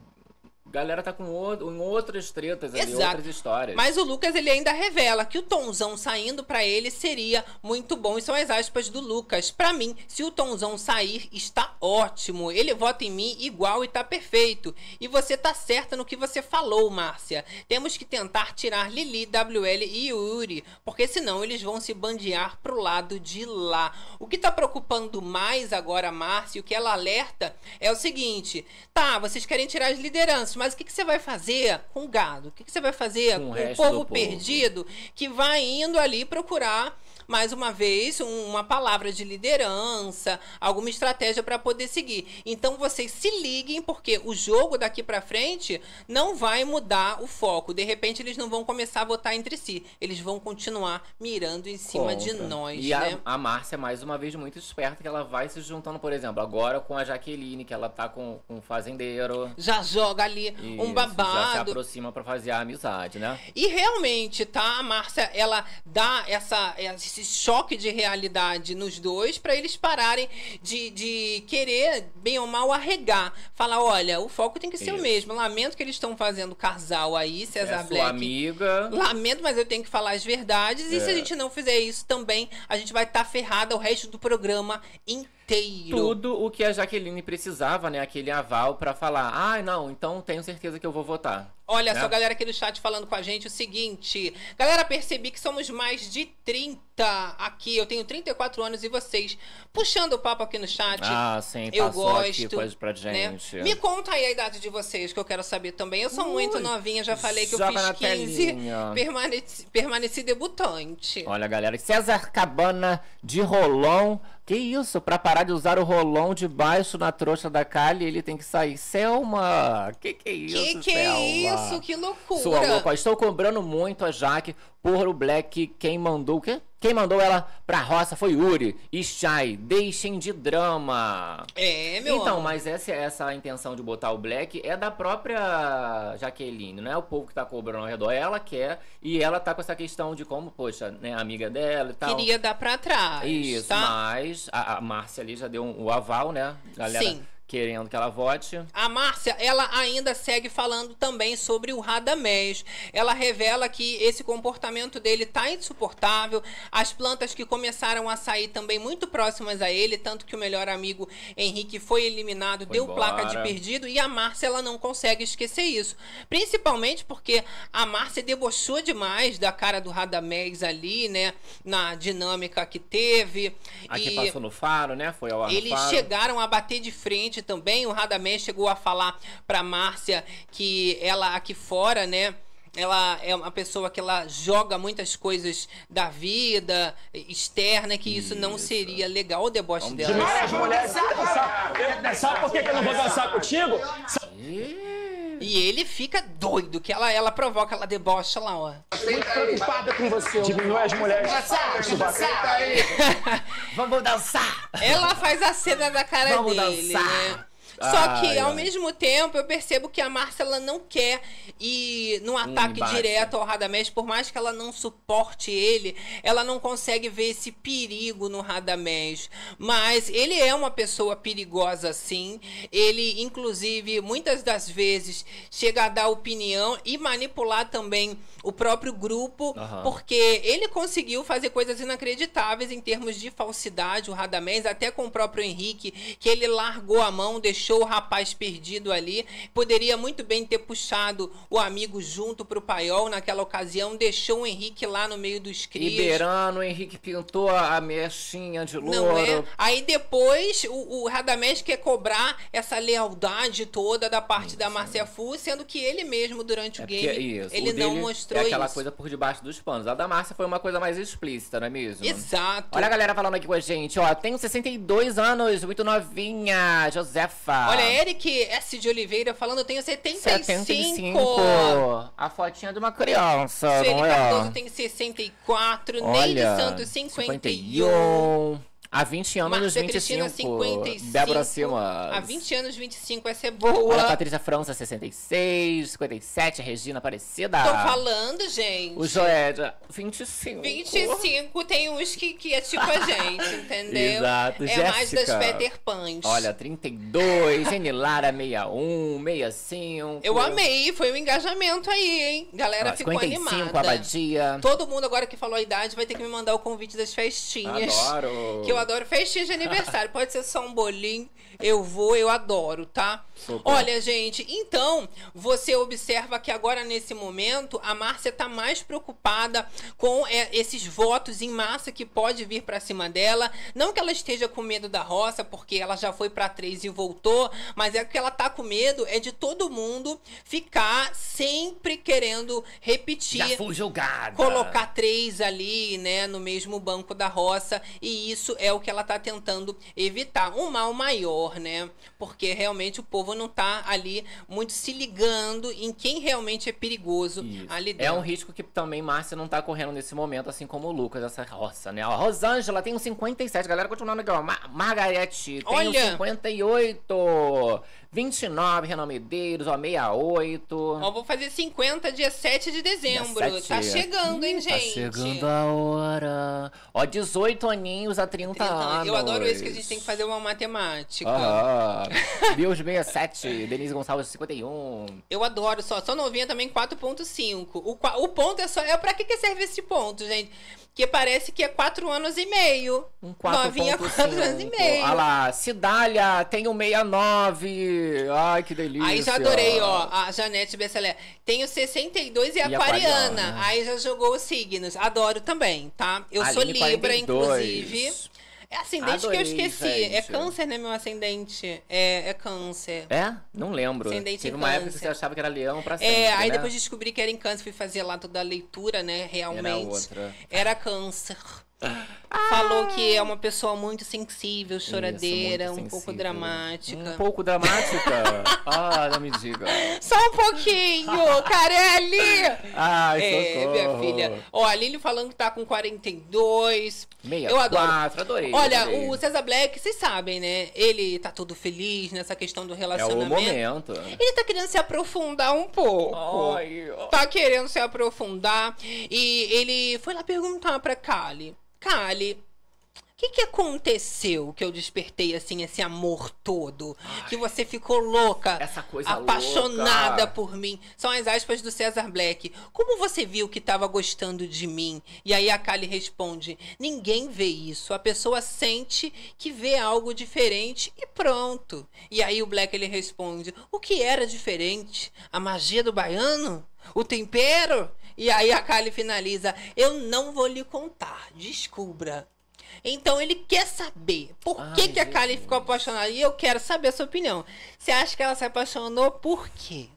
galera tá em outras tretas ali, outras histórias. Mas o Lucas, ele ainda revela que o Tonzão saindo pra ele seria muito bom. E são as aspas do Lucas. Pra mim, se o Tonzão sair, está ótimo. Ele vota em mim igual e tá perfeito. E você tá certa no que você falou, Márcia. Temos que tentar tirar Lili, WL e Yuri, porque senão eles vão se bandear pro lado de lá. O que tá preocupando mais agora a Márcia, o que ela alerta, é o seguinte. Tá, vocês querem tirar as lideranças, mas o que você vai fazer com o gado? O que você vai fazer com o povo perdido que vai indo ali procurar, mais uma vez, uma palavra de liderança, alguma estratégia para poder seguir? Então vocês se liguem, porque o jogo daqui para frente não vai mudar o foco. De repente eles não vão começar a votar entre si, eles vão continuar mirando em cima de nós, e né? a Márcia, mais uma vez, muito esperta, que ela vai se juntando, por exemplo, agora com a Jaqueline, que ela tá com o fazendeiro. Já joga ali um babado. Já se aproxima pra fazer a amizade, né? E realmente, tá? A Márcia, ela dá esse choque de realidade nos dois pra eles pararem de querer, bem ou mal, arregar. Falar, olha, o foco tem que ser o mesmo. Lamento que eles estão fazendo casal aí, César Black. Sua amiga. Lamento, mas eu tenho que falar as verdades. E se a gente não fizer isso também, a gente vai estar ferrada o resto do programa inteiro. inteiro. Tudo o que a Jaqueline precisava, né? Aquele aval pra falar, ah, não, então tenho certeza que eu vou votar. Olha só, galera aqui do chat falando com a gente o seguinte. Galera, percebi que somos mais de 30 aqui. Eu tenho 34 anos e vocês puxando o papo aqui no chat. Ah, sim, eu passou gosto, aqui coisa pra gente. Né? Me conta aí a idade de vocês, que eu quero saber também. Eu sou muito novinha, já falei que eu fiz 15, permaneci debutante. Olha, galera, César Cabana de Rolon. Que isso? Pra parar de usar o Rolon debaixo na trouxa da Kali, ele tem que sair. Selma! Que é isso, que Selma? É isso? Que loucura! Sua louca, estou cobrando muito a Jaque por o Black. Quem mandou o quê? Quem mandou ela pra roça foi Yuri e Shai. Deixem de drama. Meu Então, amor. mas essa intenção de botar o Black é da própria Jaqueline, não é o povo que tá cobrando ao redor. Ela quer, e ela tá com essa questão de como, poxa, né, amiga dela e tal. Queria dar pra trás. Isso, tá? mas a Márcia ali já deu o aval, né? Galera Sim. querendo que ela vote. A Márcia, ela ainda segue falando também sobre o Radamés. Ela revela que esse comportamento dele tá insuportável. As plantas que começaram a sair também muito próximas a ele, tanto que o melhor amigo Henrique foi eliminado, deu placa de perdido, e a Márcia, ela não consegue esquecer isso. Principalmente porque a Márcia debochou demais da cara do Radamés ali, né? Na dinâmica que teve. Aqui passou no Faro, né? Foi ao ar no Eles Faro. chegaram a bater de frente também. O Radamés chegou a falar pra Márcia que ela aqui fora, né, ela é uma pessoa que ela joga muitas coisas da vida externa, que isso não seria legal, o deboche dela. Demais, mulher, sabe por que eu não vou dançar contigo? E ele fica doido, que ela provoca, ela debocha lá, ó. Preocupada com você. Diminui as mulheres. Vamos dançar! Ela faz a cena da cara Vamos dele, dançar. né? Só que, ao mesmo tempo, eu percebo que a Márcia, ela não quer ir num ataque direto ao Radamés. Por mais que ela não suporte ele, ela não consegue ver esse perigo no Radamés. Mas ele é uma pessoa perigosa, sim. Ele, inclusive, muitas das vezes, chega a dar opinião e manipular também o próprio grupo, porque ele conseguiu fazer coisas inacreditáveis em termos de falsidade, o Radamés, até com o próprio Henrique, que ele largou a mão, deixou o rapaz perdido ali. Poderia muito bem ter puxado o amigo junto pro paiol naquela ocasião, deixou o Henrique lá no meio dos crios. Liberando, o Henrique pintou a mechinha de louro. Não é? Aí depois o Radamés quer cobrar essa lealdade toda da parte da Márcia Fu, sendo que ele mesmo, durante o game, ele não mostrou aquela isso. coisa por debaixo dos panos. A da Márcia foi uma coisa mais explícita, não é mesmo? Exato. Olha a galera falando aqui com a gente, ó. Tenho 62 anos, muito novinha, Josefa. Olha, Eric S. de Oliveira falando, eu tenho 75. A fotinha de uma criança, Sueli não é? Cardoso tem 64. Neide Santos, 51. Há 20 anos, Márcia 25. Cristina, 55. Débora Simas. Há 20 anos, 25. Essa é boa. Olha, Patrícia França, 66. 57, Regina Aparecida. Tô falando, gente. O Joédia, 25. 25, tem uns que é tipo a gente, entendeu? Exato, é Jéssica. mais das Peter Pans. Olha, 32, Enilara, 61, 65. Eu amei, foi um engajamento aí, hein? Galera ficou 55, animada. Abadia. Todo mundo agora que falou a idade vai ter que me mandar o convite das festinhas. Adoro. Que eu adoro festinha de aniversário. Pode ser só um bolinho, eu adoro, tá? Super. Olha, gente, então, você observa que agora, nesse momento, a Márcia tá mais preocupada com esses votos em massa que pode vir pra cima dela. Não que ela esteja com medo da roça, porque ela já foi pra 3 e voltou, mas é que ela tá com medo de todo mundo ficar sempre querendo repetir. Já fui julgada. Colocar 3 ali, né, no mesmo banco da roça, e isso é o que ela tá tentando evitar. Um mal maior, né? Porque realmente o povo não tá ali muito se ligando em quem realmente é perigoso ali dentro. É um risco que também Márcia não tá correndo nesse momento, assim como o Lucas, essa roça, né? Ó, Rosângela tem um 57, galera continuando aqui, ó. Margarete tem um 58. 29, Renan Medeiros, ó, 68. Ó, vou fazer 50 dia 7 de dezembro. 17. Tá chegando, hein, gente? Tá chegando a hora. Ó, 18 aninhos a 31. 30 anos. Eu adoro esse que a gente tem que fazer uma matemática. Bios 67, Denise Gonçalves 51. Eu adoro, só novinha também 4.5. O ponto é pra que serve esse ponto, gente? Que parece que é 4 anos e meio. Um 4.5. Novinha, 4 anos e meio. Olha lá, Cidália, tenho 69. Ai, que delícia. Aí já adorei, ó, a Janete Besselé. Tenho 62 e aquariana. Aí já jogou os signos. Adoro também, tá? Eu sou Libra, 42. Inclusive. É ascendente. Adorei, que eu esqueci. Gente. É câncer, né, meu ascendente? É câncer. É? Não lembro. Ascendente Teve em uma câncer. época que você achava que era leão pra sempre, aí né? depois descobri que era em câncer. Fui fazer lá toda a leitura, né, realmente. Era outra. Era câncer. Falou que é uma pessoa muito sensível, choradeira, muito um pouco dramática. Um pouco dramática? Não me diga. Só um pouquinho, Carelli! Ai, socorro. Minha filha. Ó, a Lili falando que tá com 42. 64, eu adoro. Adorei. Olha, adorei. O César Black, vocês sabem, né? Ele tá todo feliz nessa questão do relacionamento. É o momento. Ele tá querendo se aprofundar um pouco. Tá querendo se aprofundar. E ele foi lá perguntar pra Kali. Kali, o que aconteceu que eu despertei, assim, esse amor todo? Que você ficou louca, essa coisa apaixonada louca. por mim. São as aspas do César Black. Como você viu que estava gostando de mim? E aí a Kali responde, ninguém vê isso. A pessoa sente que vê algo diferente e pronto. E aí o Black, ele responde, o que era diferente? A magia do baiano? O tempero? E aí a Kali finaliza, eu não vou lhe contar, descubra. Então ele quer saber por que a Kali ficou apaixonada. E eu quero saber a sua opinião. Você acha que ela se apaixonou por quê?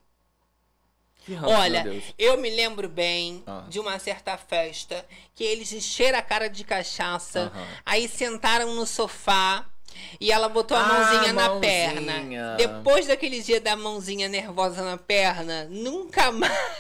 Olha, eu me lembro bem de uma certa festa que eles encheram a cara de cachaça, aí sentaram no sofá e ela botou a mãozinha na perna. Depois daquele dia da mãozinha nervosa na perna, nunca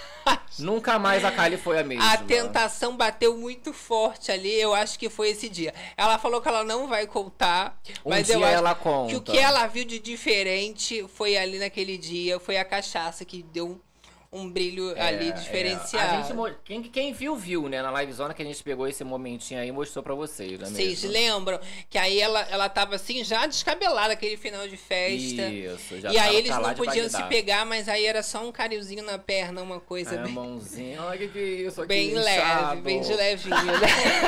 mais a Kali foi a mesma. A tentação bateu muito forte ali, eu acho que foi esse dia. Ela falou que ela não vai contar, mas eu acho que o que ela viu de diferente foi ali naquele dia, foi a cachaça que deu um brilho ali diferenciado. A gente, quem viu, né? Na livezona que a gente pegou esse momentinho aí e mostrou pra vocês, né? Vocês lembram? Que aí ela tava assim, já descabelada aquele final de festa. Isso, já. E aí eles não podiam se pegar, mas aí era só um carinhozinho na perna, uma coisa bem... mãozinha, olha que é isso aqui. Bem leve, bem de levinho, né?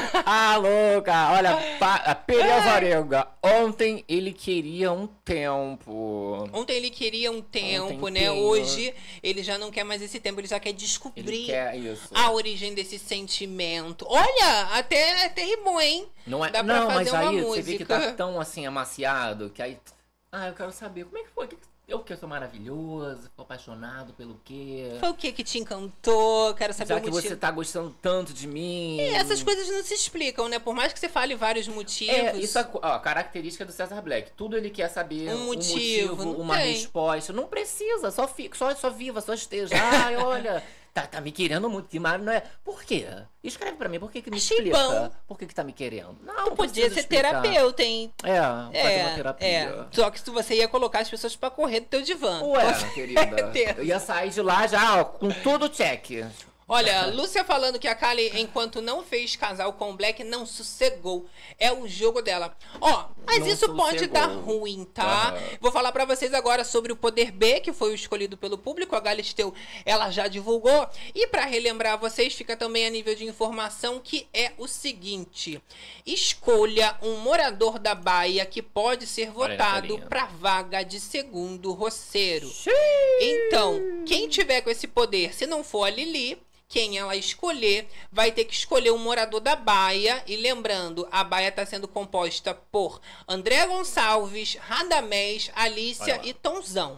Louca! Olha, Pereira Varenga. Ontem ele queria um tempo. Ontem ele queria um tempo, né? Hoje ele já não quer mais esse tempo, ele já quer descobrir a origem desse sentimento. Olha, até rimou, hein? Não é? Dá pra fazer mas aí uma você música. vê que tá tão assim amaciado que aí, eu quero saber como é que foi. Eu que sou maravilhoso, ficou apaixonado pelo quê? Foi o que te encantou? Quero saber Já o motivo. que você tá gostando tanto de mim. Essas coisas não se explicam, né? Por mais que você fale vários motivos. Isso é a característica do César Black. Tudo ele quer saber. Um motivo, uma resposta. Não precisa, só viva, só esteja. Olha, tá me querendo muito demais, não é? Por quê? Escreve pra mim, por que me explica? Bom. Por que tá me querendo? Não, tu podia ser terapeuta, hein? Fazer uma terapia. Só que você ia colocar as pessoas pra correr do teu divã. Querida, eu ia sair de lá já, com tudo check. Olha, Lúcia falando que a Kali, enquanto não fez casal com o Black, não sossegou. É o jogo dela. Mas não isso pode dar ruim, tá? Vou falar pra vocês agora sobre o Poder B, que foi o escolhido pelo público. A Galisteu, ela já divulgou. E pra relembrar vocês, fica também a nível de informação, que é o seguinte. Escolha um morador da Baía que pode ser votado pra vaga de segundo roceiro. Então, quem tiver com esse poder, se não for a Lili, quem ela escolher, vai ter que escolher um morador da Baía. E lembrando, a Baía está sendo composta por André Gonçalves, Radamés, Alícia e Tonzão.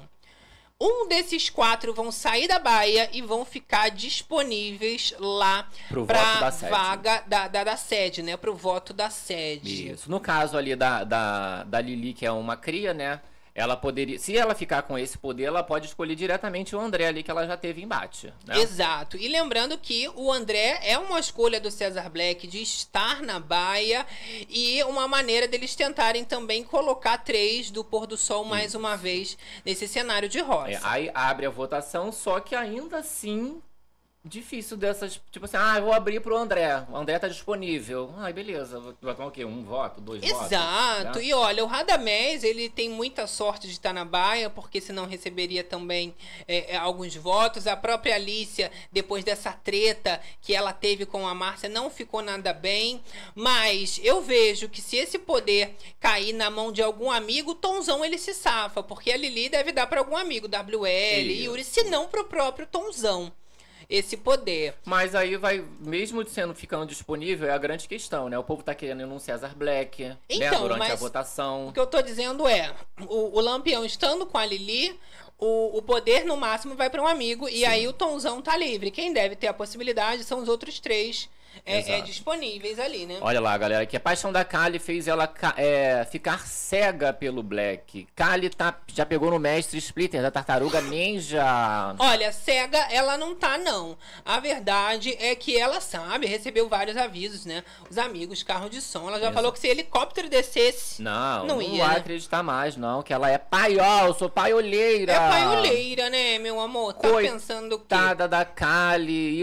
Um desses 4 vão sair da Baía e vão ficar disponíveis lá para vaga da sede, né? Para o voto da sede. Isso. No caso ali da Lili, que é uma cria, né? Ela poderia, se ela ficar com esse poder, ela pode escolher diretamente o André ali, que ela já teve embate, né? Exato. E lembrando que o André é uma escolha do César Black de estar na Baía e uma maneira deles tentarem também colocar 3 do Pôr do Sol mais uma vez nesse cenário de roça. Aí abre a votação, só que ainda assim difícil dessas, tipo assim, eu vou abrir pro André. O André tá disponível. Ai, beleza. Vai tomar o quê? 1 voto, 2 votos? Exato. Né? E olha, o Radamés, ele tem muita sorte de estar na baia, porque senão receberia também alguns votos. A própria Alicia, depois dessa treta que ela teve com a Márcia, não ficou nada bem. Mas eu vejo que se esse poder cair na mão de algum amigo, o Tonzão ele se safa, porque a Lili deve dar para algum amigo, WL, Yuri, se não pro próprio Tonzão. Esse poder. Mas aí vai, mesmo ficando disponível, é a grande questão, né? O povo tá querendo ir num César Black, então, né? Durante a votação. O que eu tô dizendo é, o Lampião estando com a Lili, o poder no máximo vai para um amigo, e aí o Tonzão tá livre. Quem deve ter a possibilidade são os outros 3 disponíveis ali, né? Olha lá, galera, que a paixão da Kali fez ela ficar cega pelo Black. Kali já pegou no mestre Splitter da Tartaruga Ninja. Olha, cega ela não tá, não. A verdade é que ela sabe, recebeu vários avisos, né? Os amigos, carro de som. Ela já falou que se helicóptero descesse, não ia, vai acreditar mais, não. Que ela é paiol, sou paiolheira. É paiolheira, né, meu amor? Tá pensando o quê? Coitada da Kali,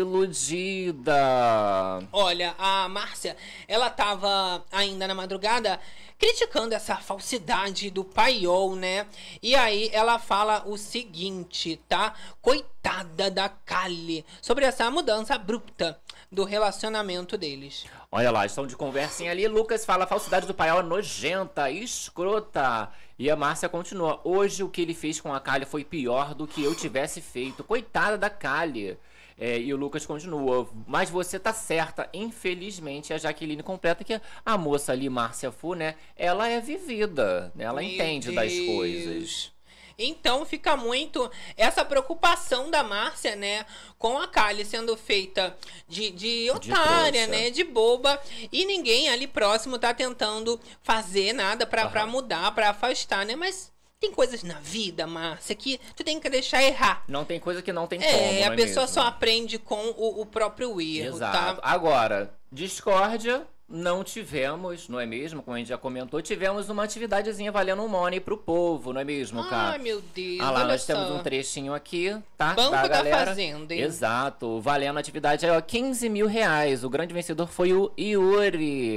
iludida. Olha, a Márcia, ela tava ainda na madrugada criticando essa falsidade do paiol, né? E aí ela fala o seguinte, tá? Coitada da Kali, sobre essa mudança abrupta do relacionamento deles. Olha lá, estão de conversinha ali. Lucas fala, a falsidade do paiol é nojenta, escrota. E a Márcia continua, hoje o que ele fez com a Kali foi pior do que eu tivesse feito. Coitada da Kali. E o Lucas continua, mas você tá certa, infelizmente a Jaqueline completa que a moça ali, Márcia Fu, né, ela é vivida, né, ela entende das coisas. Então fica muito essa preocupação da Márcia, né, com a Kali sendo feita de otária, né, de boba, e ninguém ali próximo tá tentando fazer nada pra mudar, pra afastar, né, mas... Tem coisas na vida, Márcia, que tu tem que deixar errar. Não tem coisa que não tem como, a pessoa só aprende com o próprio erro, exato. Tá? Agora, discórdia, não tivemos, não é mesmo? Como a gente já comentou, tivemos uma atividadezinha valendo um money pro povo, não é mesmo, cara? Ai, meu Deus, lá, nós temos um trechinho aqui, tá? Banco da galera. Fazenda, hein? Exato, valendo a atividade aí, ó, 15 mil reais. O grande vencedor foi o Yuri.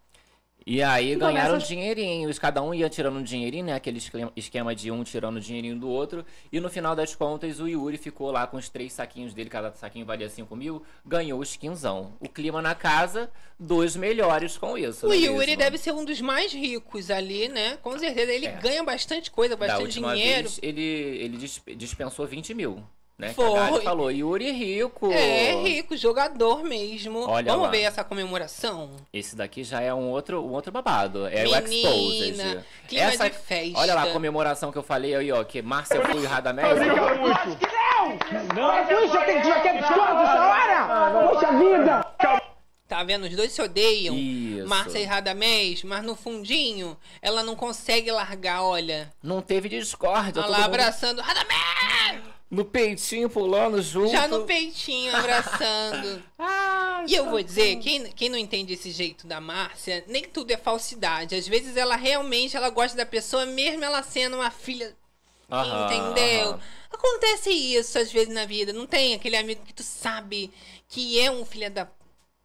E aí ganharam dinheirinhos, cada um ia tirando um dinheirinho, né? Aquele esquema de um tirando o dinheirinho do outro. E no final das contas, o Yuri ficou lá com os 3 saquinhos dele, cada saquinho valia 5 mil, ganhou os 15. O clima na casa, 2 melhores com isso. O Yuri deve ser um dos mais ricos ali, né? Com certeza, ele ganha bastante coisa, bastante dinheiro. Vez, ele dispensou 20 mil. Né? Foi. Falou, Yuri rico. É, rico, jogador mesmo. Olha Vamos lá. ver essa comemoração? Esse daqui já é um outro babado. É o Exposed. Clima de festa. Olha lá a comemoração que eu falei aí, ó. Que Márcia Fu e Radamés. Acho que não! Não! Puxa, já quer discórdia essa hora? Poxa vida! Tá vendo? Os dois se odeiam. Isso. Márcia e Radamés, mas no fundinho, ela não consegue largar, olha. Não teve discórdia. Olha lá, abraçando. Radamés! No peitinho, pulando junto. Já no peitinho, abraçando. E eu vou dizer, quem não entende esse jeito da Márcia, nem tudo é falsidade. Às vezes ela realmente gosta da pessoa, mesmo ela sendo uma filha... Entendeu? Acontece isso às vezes na vida. Não tem aquele amigo que tu sabe que é um filho da...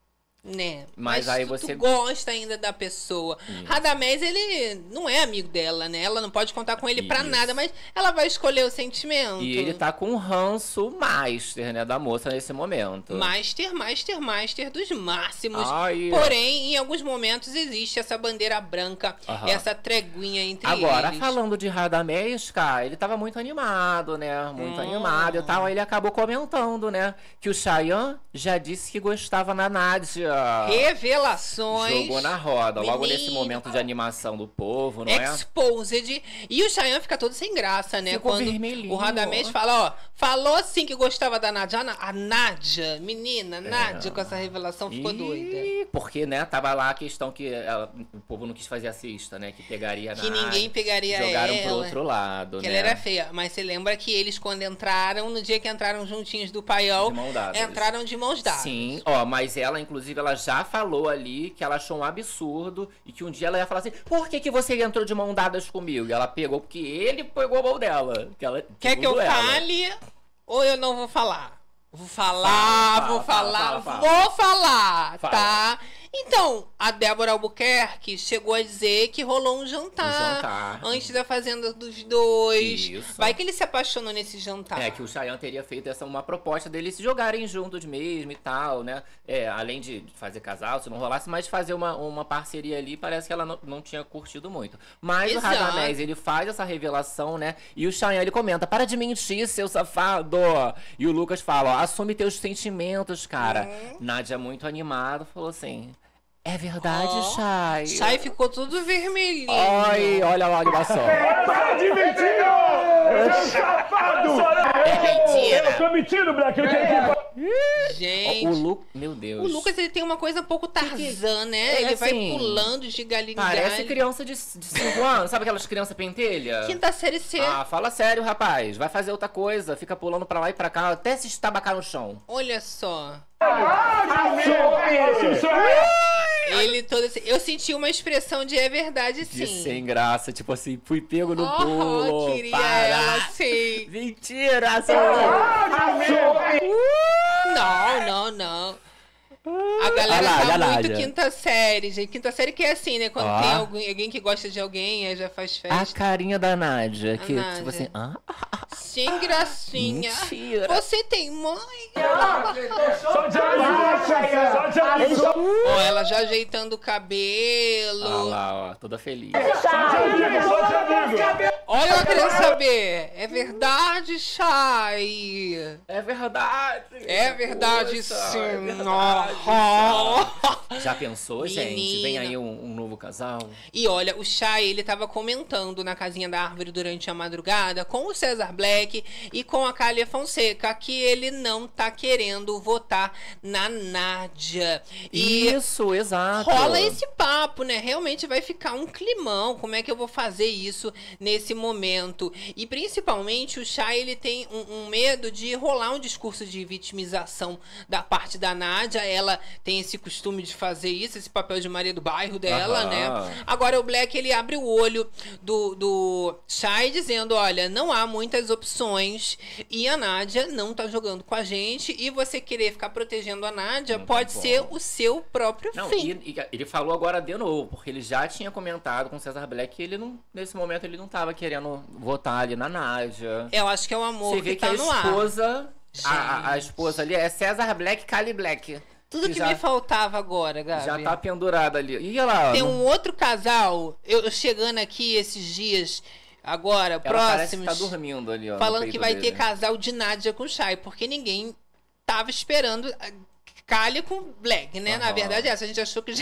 Né? Mas aí você tu gosta ainda da pessoa. Radamés, ele não é amigo dela, né? Ela não pode contar com ele pra nada, mas ela vai escolher o sentimento. E ele tá com o ranço master, né, da moça nesse momento. Master dos máximos. Porém, em alguns momentos existe essa bandeira branca, essa treguinha entre eles. Agora, falando de Radamés, cara, ele tava muito animado, né? Muito animado e tal. Aí ele acabou comentando, né? Que o Chayanne já disse que gostava da Nádia. Revelações. Jogou na roda, logo nesse momento de animação do povo, não Exposed. E o Chayanne fica todo sem graça, né? Ficou quando vermelhinho. O Radamés fala, falou assim que gostava da Nádia. A Nádia, menina, Nádia, com essa revelação ficou doida. Porque, né, tava lá a questão que o povo não quis fazer a cista, né? Que pegaria a Nádia. Que ninguém pegaria ela. Jogaram pro outro lado, que né? ela era feia. Mas você lembra que eles, quando entraram, no dia que entraram juntinhos do paiol, entraram de mãos dadas. Sim, mas ela, inclusive, ela já falou ali que ela achou um absurdo e que um dia ela ia falar assim, por que você entrou de mão dadas comigo? E ela pegou porque ele pegou a mão dela. Quer que eu fale ou eu não vou falar? Vou falar, tá? Então, a Débora Albuquerque chegou a dizer que rolou um jantar antes da Fazenda dos dois. Isso. Vai que ele se apaixonou nesse jantar. É, que o Chayanne teria feito uma proposta deles se jogarem juntos mesmo e tal, né? Além de fazer casal, se não rolasse, mas fazer uma parceria ali, parece que ela não tinha curtido muito. Mas o Radamés, ele faz essa revelação, né? E o Chayanne, ele comenta, para de mentir, seu safado! E o Lucas fala, ó, assume teus sentimentos, cara. Nádia, muito animada, falou assim... É verdade, Chay. Chay ficou tudo vermelhinho. Ai, olha lá a animação. Para de mentir, seu safado! É mentira. Eu tô mentindo, Black. Gente. Meu Deus. O Lucas, ele tem uma coisa um pouco Tarzan, né? Ele vai pulando de galho em galho. Parece criança de 5 anos. Sabe aquelas crianças pentelha? Quinta série C. Ah, fala sério, rapaz. Vai fazer outra coisa. Fica pulando pra lá e pra cá até se estabacar no chão. Olha só. Ele todo assim, eu senti uma expressão de é verdade, sim. De sem graça, tipo assim, fui pego no pulo. Queria ela, assim. Mentira, Não. A galera tá muito quinta série, gente. Quinta série que é assim, né? Quando tem alguém que gosta de alguém, aí já faz festa. A carinha da Nádia, que tipo assim... Sem gracinha. Mentira. Você tem mãe? Só de avisou. Ó, ela já ajeitando o cabelo. Olha lá, ó, toda feliz. Olha, eu querendo saber. É verdade, Chay? É verdade. É verdade, Poxa, sim. É verdade, Já pensou, gente? Vem aí um novo casal. E olha, o Chay, ele tava comentando na casinha da árvore durante a madrugada com o César Black e com a Cália Fonseca que ele não tá querendo votar na Nádia. E isso, exato. rola esse papo, né? Realmente vai ficar um climão. Como é que eu vou fazer isso nesse momento? E principalmente o Chay, ele tem um medo de rolar um discurso de vitimização da parte da Nádia. Ela tem esse costume de fazer isso, esse papel de Maria do Bairro dela, né? Agora o Black, ele abre o olho do Chay dizendo, olha, não há muitas opções e a Nádia não tá jogando com a gente e você querer ficar protegendo a Nádia pode ser o seu próprio fim. E ele falou agora de novo, porque ele já tinha comentado com o César Black que ele não, nesse momento, ele não tava querendo votar ali na Nádia. Eu acho que é o amor você vê que tá no ar. A esposa ali é César Black, Kali Black. Tudo que me faltava agora, Gabi. Já tá pendurada ali. E ela, tem um outro casal, eu chegando aqui esses dias... Agora, ela próximos, parece que tá dormindo ali, ó, falando que vai ter casal de Nádia com Chay, porque ninguém tava esperando Cália com Black, né? Na verdade, a gente achou que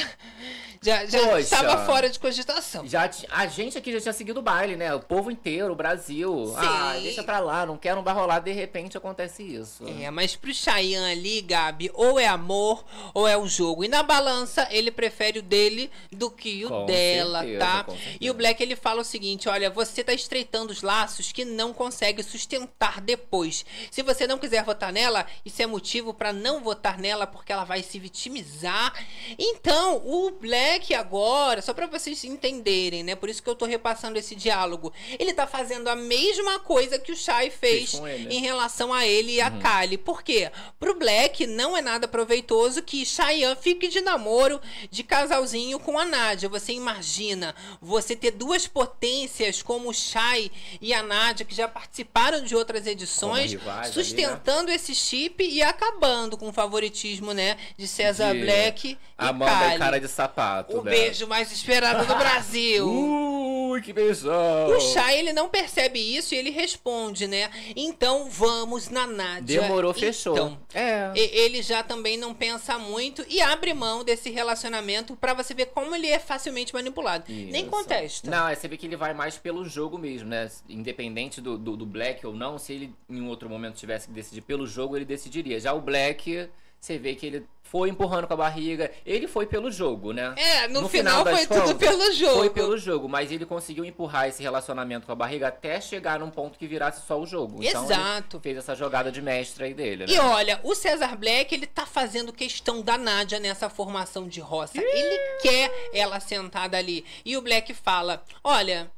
já estava fora de cogitação. A gente aqui já tinha seguido o baile, né? O povo inteiro, o Brasil. Sim. Deixa pra lá, não vai rolar, de repente acontece isso. Mas pro Chayanne ali, Gabi, ou é amor ou é o jogo. E na balança, ele prefere o dele do que o dela, tá? E o Black, ele fala o seguinte, olha, você tá estreitando os laços que não consegue sustentar depois. Se você não quiser votar nela, isso é motivo pra não votar nela, porque ela vai se vitimizar. Então, o Black agora, só pra vocês entenderem, né? Por isso que eu tô repassando esse diálogo. Ele tá fazendo a mesma coisa que o Chay fez em relação a ele e a Cália. Por quê? Pro Black não é nada proveitoso que Chayanne fique de namoro, de casalzinho com a Nádia. Você imagina você ter duas potências como o Chay e a Nádia, que já participaram de outras edições, sustentando ali, né? Esse chip e acabando com o favoritismo, né, de César Black e Cália. Cara de sapato. O beijo mais esperado do Brasil. Que beijão. O Chay, ele não percebe isso e ele responde, né? Então vamos na Nádia. Demorou, fechou. Então, ele já também não pensa muito e abre mão desse relacionamento pra você ver como ele é facilmente manipulado. Isso. Nem contesta. Não, você vê que ele vai mais pelo jogo mesmo, né? Independente do Black ou não, se ele em um outro momento tivesse que decidir pelo jogo, ele decidiria. Já o Black, você vê que ele foi empurrando com a barriga. Ele foi pelo jogo, né? No final foi tudo pelo jogo. Foi pelo jogo, mas ele conseguiu empurrar esse relacionamento com a barriga até chegar num ponto que virasse só o jogo. Então, exato. Ele fez essa jogada de mestre aí dele, né? E olha, o César Black, ele tá fazendo questão da Nádia nessa formação de roça. Ele quer ela sentada ali. E o Black fala, olha,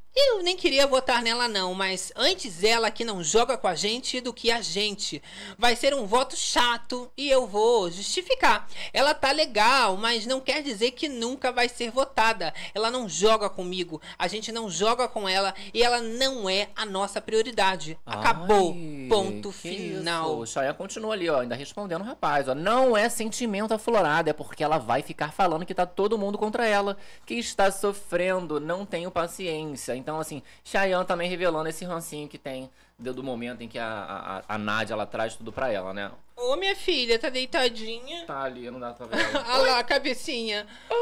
Eu nem queria votar nela não, mas antes ela que não joga com a gente do que a gente. Vai ser um voto chato e eu vou justificar. Ela tá legal, mas não quer dizer que nunca vai ser votada. Ela não joga comigo, a gente não joga com ela e ela não é a nossa prioridade. Acabou. Ponto final. O Chayanne continua ali, ó, ainda respondendo o rapaz, ó. Não é sentimento aflorado, é porque ela vai ficar falando que tá todo mundo contra ela, que está sofrendo, não tenho paciência. Então, assim, Chayanne também revelando esse rancinho que tem do momento em que a Nádia, ela traz tudo pra ela, né? Ô, minha filha, tá deitadinha? Tá ali, não dá pra ver ela. Olha lá a cabecinha.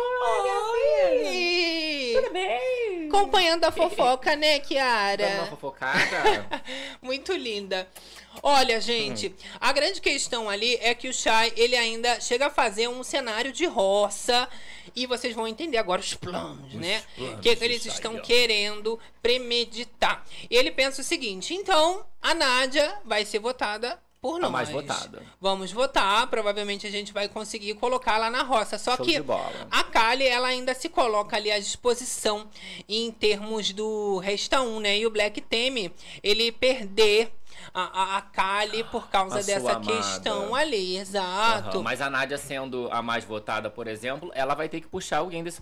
Oi! Tudo bem? Acompanhando a fofoca, né, Kiara? Dando uma fofocada. Muito linda. Olha, gente, a grande questão ali é que o Chay, ele ainda chega a fazer um cenário de roça. E vocês vão entender agora os planos, né? Que eles estão querendo premeditar. E ele pensa o seguinte, então, a Nádia vai ser votada por nós. A mais votada. Vamos votar, provavelmente a gente vai conseguir colocar lá na roça. Só que a Kali, ela ainda se coloca ali à disposição em termos do Resta 1, né? E o Black teme ele perder a Kali por causa dessa questão ali, exato. Mas a Nádia sendo a mais votada, por exemplo, ela vai ter que puxar alguém dessa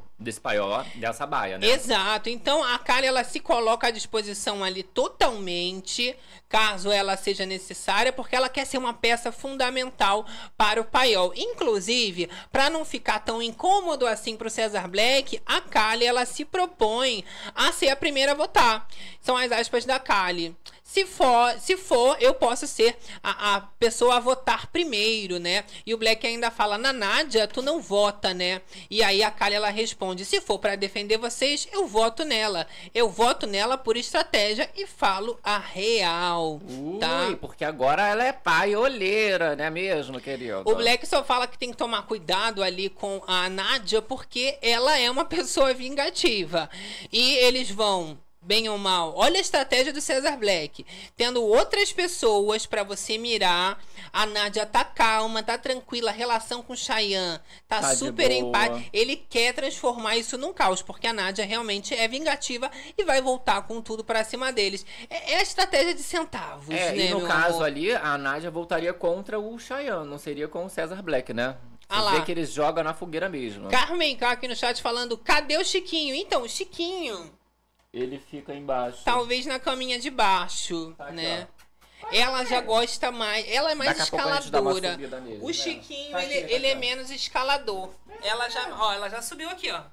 baia, né? Exato. Então a Kali, ela se coloca à disposição ali totalmente, caso ela seja necessária, porque ela quer ser uma peça fundamental para o paiol. Inclusive, para não ficar tão incômodo assim para o César Black, a Kali, ela se propõe a ser a primeira a votar. São as aspas da Kali. Se for, eu posso ser a pessoa a votar primeiro, né? E o Black ainda fala, na Nádia, tu não vota, né? E aí a Kali, ela responde, se for para defender vocês, eu voto nela. Eu voto nela por estratégia e falo a real, tá? Ui, porque agora ela é paioleira, né mesmo, querido? O Black só fala que tem que tomar cuidado ali com a Nádia, porque ela é uma pessoa vingativa. E eles vão... bem ou mal, olha a estratégia do César Black. Tendo outras pessoas pra você mirar, a Nádia tá calma, tá tranquila, a relação com o Chayanne tá super em paz. Ele quer transformar isso num caos, porque a Nádia realmente é vingativa e vai voltar com tudo pra cima deles. É a estratégia de centavos, né, e no caso ali, a Nádia voltaria contra o Chayanne, não seria com o César Black, né? Você vê que eles jogam na fogueira mesmo. Carmen tá aqui no chat falando, cadê o Chiquinho? Então, o Chiquinho... ele fica embaixo. Talvez na caminha de baixo, tá aqui, né? Ela já gosta mais... ela é mais escaladora. O Chiquinho, tá ele é menos escalador. Ela já subiu aqui, ó.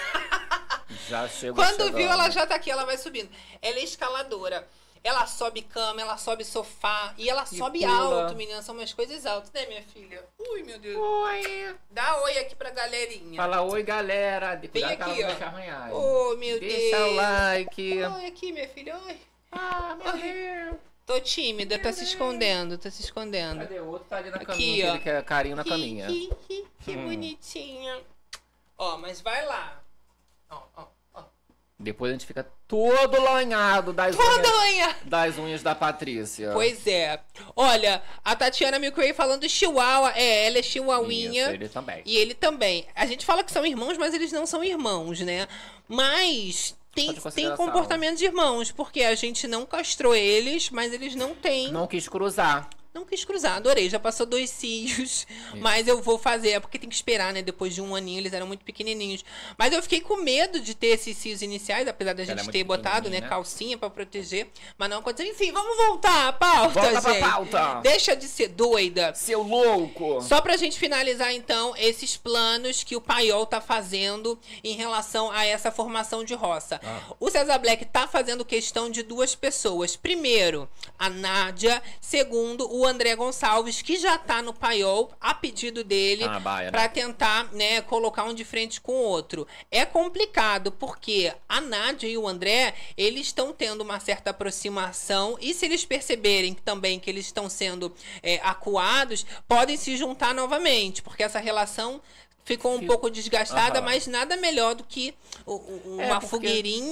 Já chegou. Quando viu, ela já tá aqui, ela vai subindo. Ela é escaladora. Ela sobe cama, ela sobe sofá e ela sobe alto, menina. São umas coisas altas, né, minha filha? Ui, meu Deus. Oi. Dá oi aqui pra galerinha. Fala oi, galera. Vem aqui, ó. Oh, meu Deus. Deixa o like. Oi aqui, minha filha. Oi. Ah, meu Deus. Tô tímida, tá se escondendo, tá se escondendo. Cadê? O outro tá ali na caminha, ele quer carinho na caminha. Que bonitinha. Ó, mas vai lá. Ó. Depois a gente fica todo lanhado das unhas da Patrícia. Pois é. Olha, a Tatiana Milkway falando chihuahua. Ela é chihuahuinha. Isso, ele também. E ele também. A gente fala que são irmãos, mas eles não são irmãos, né? Mas... tem comportamento de irmãos, porque a gente não castrou eles, mas eles não têm... não quis cruzar. Não quis cruzar, adorei. Já passou 2 cios, mas eu vou fazer. É porque tem que esperar, né? Depois de 1 aninho, eles eram muito pequenininhos. Mas eu fiquei com medo de ter esses cios iniciais, apesar da gente ter botado, né, calcinha pra proteger. Mas não aconteceu. Enfim, vamos voltar à pauta, gente. Volta pra pauta. Deixa de ser doida. Seu louco. Só pra gente finalizar, então, esses planos que o paiol tá fazendo em relação a essa formação de roça. O César Black tá fazendo questão de 2 pessoas. Primeiro, a Nádia. Segundo, o André Gonçalves, que já tá no paiol a pedido dele, pra tentar, né, colocar um de frente com o outro. É complicado, porque a Nádia e o André, eles estão tendo uma certa aproximação, e se eles perceberem também que eles estão sendo acuados, podem se juntar novamente, porque essa relação ficou um pouco desgastada, mas nada melhor do que uma fogueirinha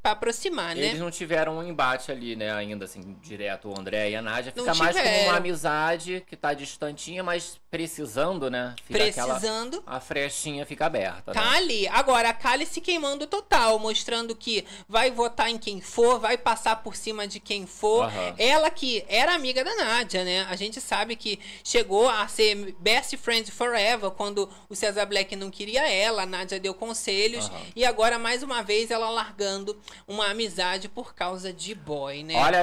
pra aproximar, né? Eles não tiveram um embate ali, né, ainda assim, direto, o André e a Nádia. Fica Não mais como tiveram. uma amizade que tá distantinha, mas precisando, né? Fica Precisando. a frechinha fica aberta, Tá né? ali. Agora, a Kali se queimando total, mostrando que vai votar em quem for, vai passar por cima de quem for. Aham. Ela que era amiga da Nádia, né? A gente sabe que chegou a ser best friend forever quando o Cesar Black não queria ela, a Nádia deu conselhos. Aham. E agora, mais uma vez, ela largando uma amizade por causa de boy, né? Olha,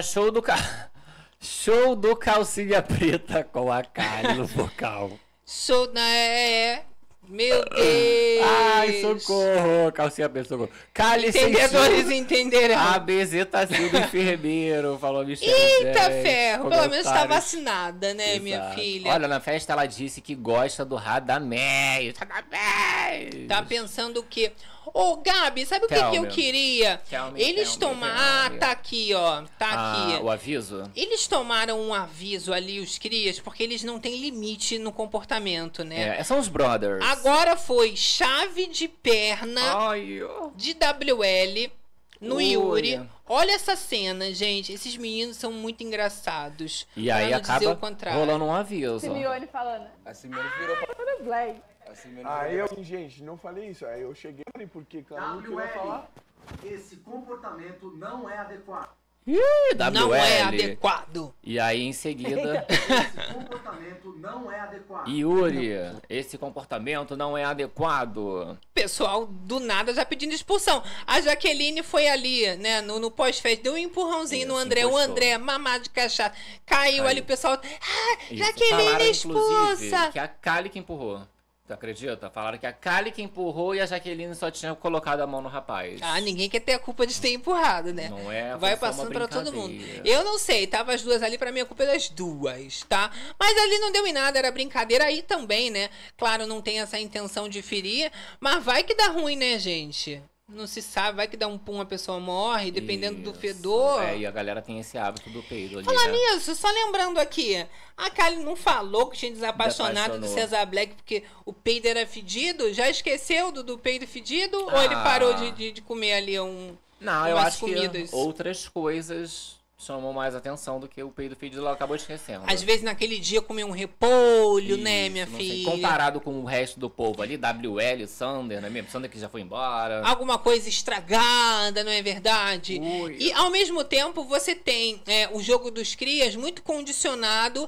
show do Calcinha Preta com a Kali no vocal. Show, né? Meu Deus! Ai, socorro! Calcinha Preta, socorro. Kali Entendedores sentiu entenderão. a bezeta do enfermeiro, falou Michelle Eita Jackson, ferro! Pelo menos tá comentários. vacinada, né, minha Exato. filha? Olha, na festa ela disse que gosta do Radamés. Radamés! Tá pensando o quê? Ô, Gabi, sabe o que Tell que eu me. queria? Tell me, Eles tell me, tomaram... tell Ah, me. tá aqui, ó. Tá aqui. O aviso? Eles tomaram um aviso ali, os crias, porque eles não têm limite no comportamento, né? São os brothers. Agora foi chave de perna Ai, ó. de WL no Ui. Yuri. Olha essa cena, gente. Esses meninos são muito engraçados. E Pra aí não dizer acaba o contrário. rolando um aviso. Simeone falando. A Simone virou pra... Tudo bem. A Simone Aí eu, gente, não falei isso. Aí eu cheguei ali porque cara, não queria falar. Esse comportamento não é adequado. Ih, WL. Não é adequado. E aí em seguida, Esse comportamento não é adequado. Yuri, esse comportamento não é adequado. Pessoal do nada já pedindo expulsão. A Jaqueline foi ali, né, no pós-festa, deu um empurrãozinho Isso, no André. encostou. O André, mamado de cachaça, caiu ali, o pessoal. Ah, Isso. Jaqueline Falaram, expulsa. inclusive, que a Kali que empurrou. Tu acredita? Falaram que a Kali que empurrou e a Jaqueline só tinha colocado a mão no rapaz. Ah, ninguém quer ter a culpa de ter empurrado, né? Não é? Vai foi só passando uma pra todo mundo. brincadeira. Eu não sei, tava as duas ali, pra mim a culpa é das duas, tá? Mas ali não deu em nada, era brincadeira aí também, né? Claro, não tem essa intenção de ferir, mas vai que dá ruim, né, gente? Não se sabe, vai que dá um pum, a pessoa morre, dependendo do Isso. fedor. E a galera tem esse hábito do peido ali, Falar né? nisso, só lembrando aqui, a Kali não falou que tinha desapaixonado do Desapaixonou. Cesar Black porque o peido era fedido? Já esqueceu do peido fedido? Ou ele parou de comer ali Não, eu umas acho comidas? que outras coisas chamam mais atenção do que o peido fedido, ela acabou esquecendo. Às vezes naquele dia comer um repolho, né, minha Isso, não sei. filha? Comparado com o resto do povo ali, WL, Sander, não é mesmo? Sander que já foi embora. Alguma coisa estragada, não é verdade? Ui. E ao mesmo tempo você tem o jogo dos crias muito condicionado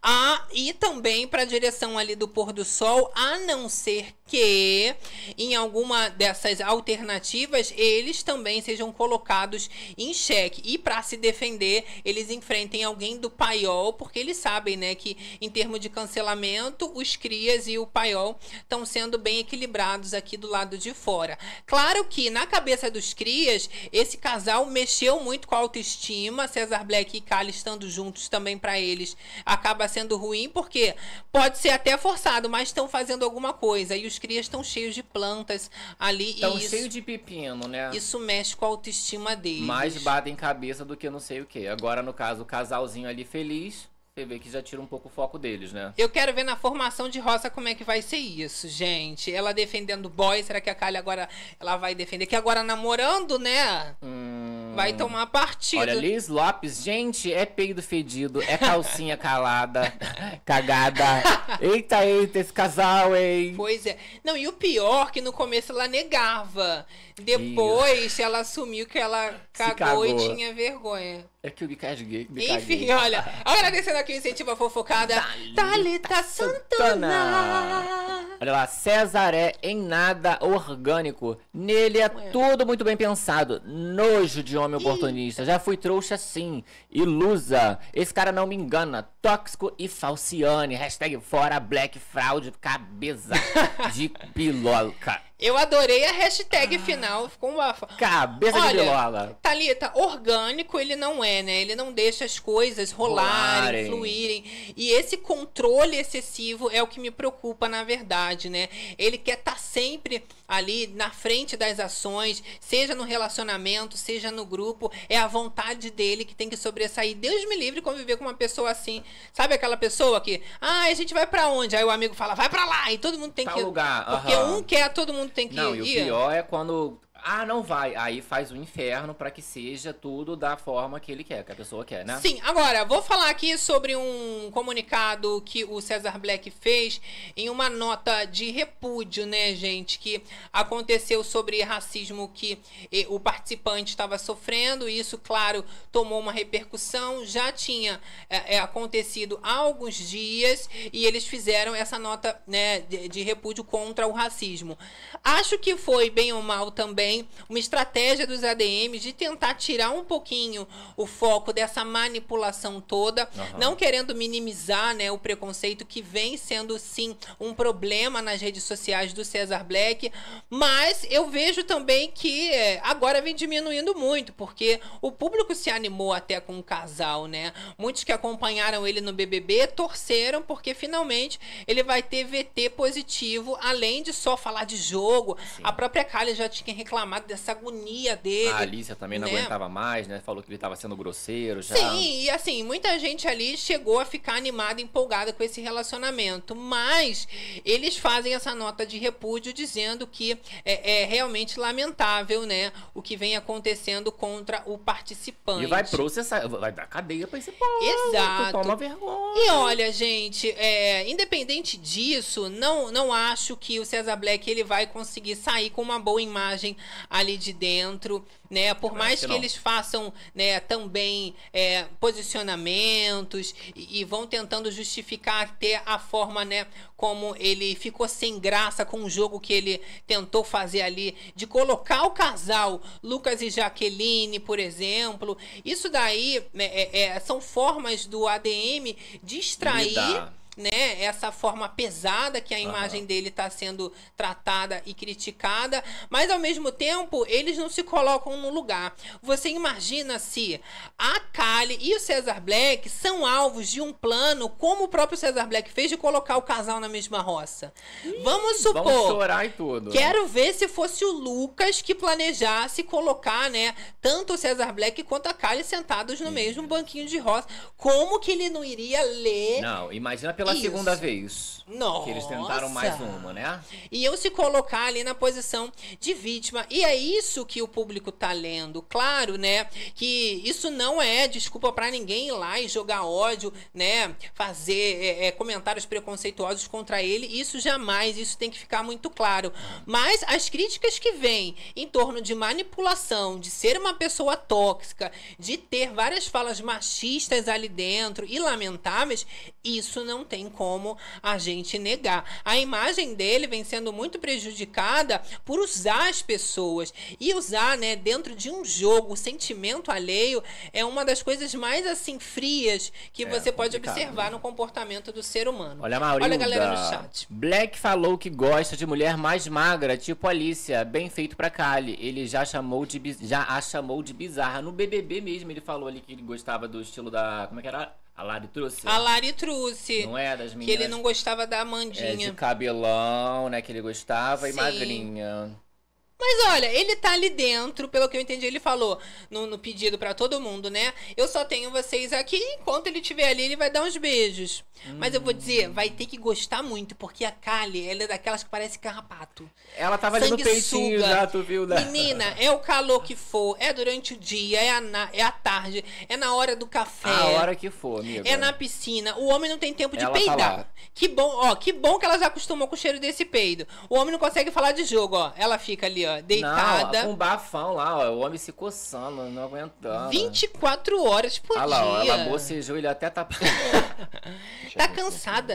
e também para a direção ali do pôr do sol, a não ser que em alguma dessas alternativas eles também sejam colocados em xeque. E para se defender, eles enfrentem alguém do paiol, porque eles sabem, né, que em termos de cancelamento, os crias e o paiol estão sendo bem equilibrados aqui do lado de fora. Claro que na cabeça dos crias, esse casal mexeu muito com a autoestima. Cesar Black e Kali estando juntos também para eles acaba sendo ruim, porque pode ser até forçado, mas estão fazendo alguma coisa. E os crias estão cheios de plantas ali. Estão e isso, cheios de pepino, né? isso mexe com a autoestima deles. Mais batem cabeça do que não sei o que. Agora, no caso, o casalzinho ali feliz, você vê que já tira um pouco o foco deles, né? Eu quero ver na formação de roça como é que vai ser isso, gente. Ela defendendo o boy, será que a Kali agora ela vai defender? Que agora namorando, né? Vai tomar partido. Olha, Liz Lopes, gente, é peido fedido, é calcinha calada, cagada. Eita, esse casal, hein? Pois é. Não, e o pior que no começo ela negava. Depois ela assumiu que ela cagou e cagou. tinha vergonha. É que eu me casguei, me Enfim, caguei. olha, agradecendo aqui o incentivo à fofocada, Thalita Santana. Olha lá, César é em nada orgânico. Nele é tudo muito bem pensado. Nojo de homem oportunista. Já fui trouxa sim. Ilusa. Esse cara não me engana. Tóxico e falciane. Hashtag fora Black Fraud. Cabeça de piloca. Eu adorei a hashtag final, ficou uma... Cabeça de pilola. Thalita, orgânico ele não é, né? Ele não deixa as coisas rolarem, fluírem. E esse controle excessivo é o que me preocupa, na verdade, né? Ele quer estar sempre ali na frente das ações, seja no relacionamento, seja no grupo. É a vontade dele que tem que sobressair. Deus me livre conviver com uma pessoa assim. Sabe aquela pessoa que, a gente vai pra onde? Aí o amigo fala, vai pra lá. E todo mundo tem Tal que ir. lugar, Porque aham. um quer, todo mundo tem que Não, ir. e o pior é quando Ah, não vai. Aí faz o inferno pra que seja tudo da forma que ele quer, que a pessoa quer, né? Sim, agora, vou falar aqui sobre um comunicado que o Cesar Black fez em uma nota de repúdio, né, gente? Que aconteceu sobre racismo que o participante estava sofrendo. E isso, claro, tomou uma repercussão. Já tinha acontecido há alguns dias e eles fizeram essa nota, né, de repúdio contra o racismo. Acho que foi, bem ou mal também, uma estratégia dos ADMs de tentar tirar um pouquinho o foco dessa manipulação toda, não querendo minimizar, né, o preconceito que vem sendo, sim, um problema nas redes sociais do Cesar Black, mas eu vejo também que agora vem diminuindo muito, porque o público se animou até com o casal, né? Muitos que acompanharam ele no BBB torceram porque finalmente ele vai ter VT positivo, além de só falar de jogo. Sim. A própria Kylie já tinha reclamado dessa agonia dele. A Alicia também não aguentava mais, né? Falou que ele estava sendo grosseiro já. Sim, e assim, muita gente ali chegou a ficar animada, empolgada com esse relacionamento, mas eles fazem essa nota de repúdio dizendo que é realmente lamentável, né, o que vem acontecendo contra o participante. E vai processar, vai dar cadeia pra esse povo. Exato. Toma vergonha. E olha, gente, independente disso, não acho que o Cesar Black ele vai conseguir sair com uma boa imagem ali de dentro, né? Por mais que eles façam, né, também posicionamentos e vão tentando justificar até a forma, né, como ele ficou sem graça com o jogo que ele tentou fazer ali, de colocar o casal Lucas e Jaqueline, por exemplo. Isso daí são formas do ADM distrair, né, essa forma pesada que a imagem dele está sendo tratada e criticada, mas ao mesmo tempo eles não se colocam no lugar. Você imagina se a Kylie e o Cesar Black são alvos de um plano, como o próprio Cesar Black fez, de colocar o casal na mesma roça. Vamos supor, vamos chorar e tudo. Quero ver se fosse o Lucas que planejasse colocar, né, tanto o Cesar Black quanto a Kylie sentados no mesmo banquinho de roça. Como que ele não iria ler? Não, imagina pela segunda vez. Nossa. Que eles tentaram mais uma, né? E eu se colocar ali na posição de vítima. E é isso que o público tá lendo. Claro, né? Que isso não é desculpa pra ninguém ir lá e jogar ódio, né? Fazer comentários preconceituosos contra ele. Isso jamais. Isso tem que ficar muito claro. Mas as críticas que vêm em torno de manipulação, de ser uma pessoa tóxica, de ter várias falas machistas ali dentro e lamentáveis, isso não tem como a gente negar. A imagem dele vem sendo muito prejudicada por usar as pessoas e usar, né, dentro de um jogo, o sentimento alheio é uma das coisas mais assim frias que você pode observar no comportamento do ser humano. Olha a Maurilda. Olha a galera no chat. Black falou que gosta de mulher mais magra, tipo Alicia, bem feito pra Kylie. Ele já a chamou de bizarra. No BBB mesmo ele falou ali que ele gostava do estilo da... Como é que era? A Lari Truce? A Lari Truce. Não é? Das meninas. Que ele não gostava da Amandinha. De cabelão, né? Que ele gostava. Sim. E magrinha. Mas olha, ele tá ali dentro, pelo que eu entendi, ele falou no pedido pra todo mundo, né? Eu só tenho vocês aqui, enquanto ele estiver ali, ele vai dar uns beijos. Mas eu vou dizer, vai ter que gostar muito, porque a Kylie, ela é daquelas que parece carrapato. Ela tava ali no peitinho já, tu viu, né? Menina, é o calor que for, é durante o dia, é à tarde, é na hora do café. A hora que for, amiga. É na piscina. O homem não tem tempo de ela peidar. Tá que bom, ó, que bom que ela já acostumou com o cheiro desse peido. O homem não consegue falar de jogo, ó. Ela fica ali, ó, deitada. Não, com um bafão lá, ó, o homem se coçando, não aguentando. 24 horas por dia. Lá, ó, ela bocejou, ele até tá... Tá cansada.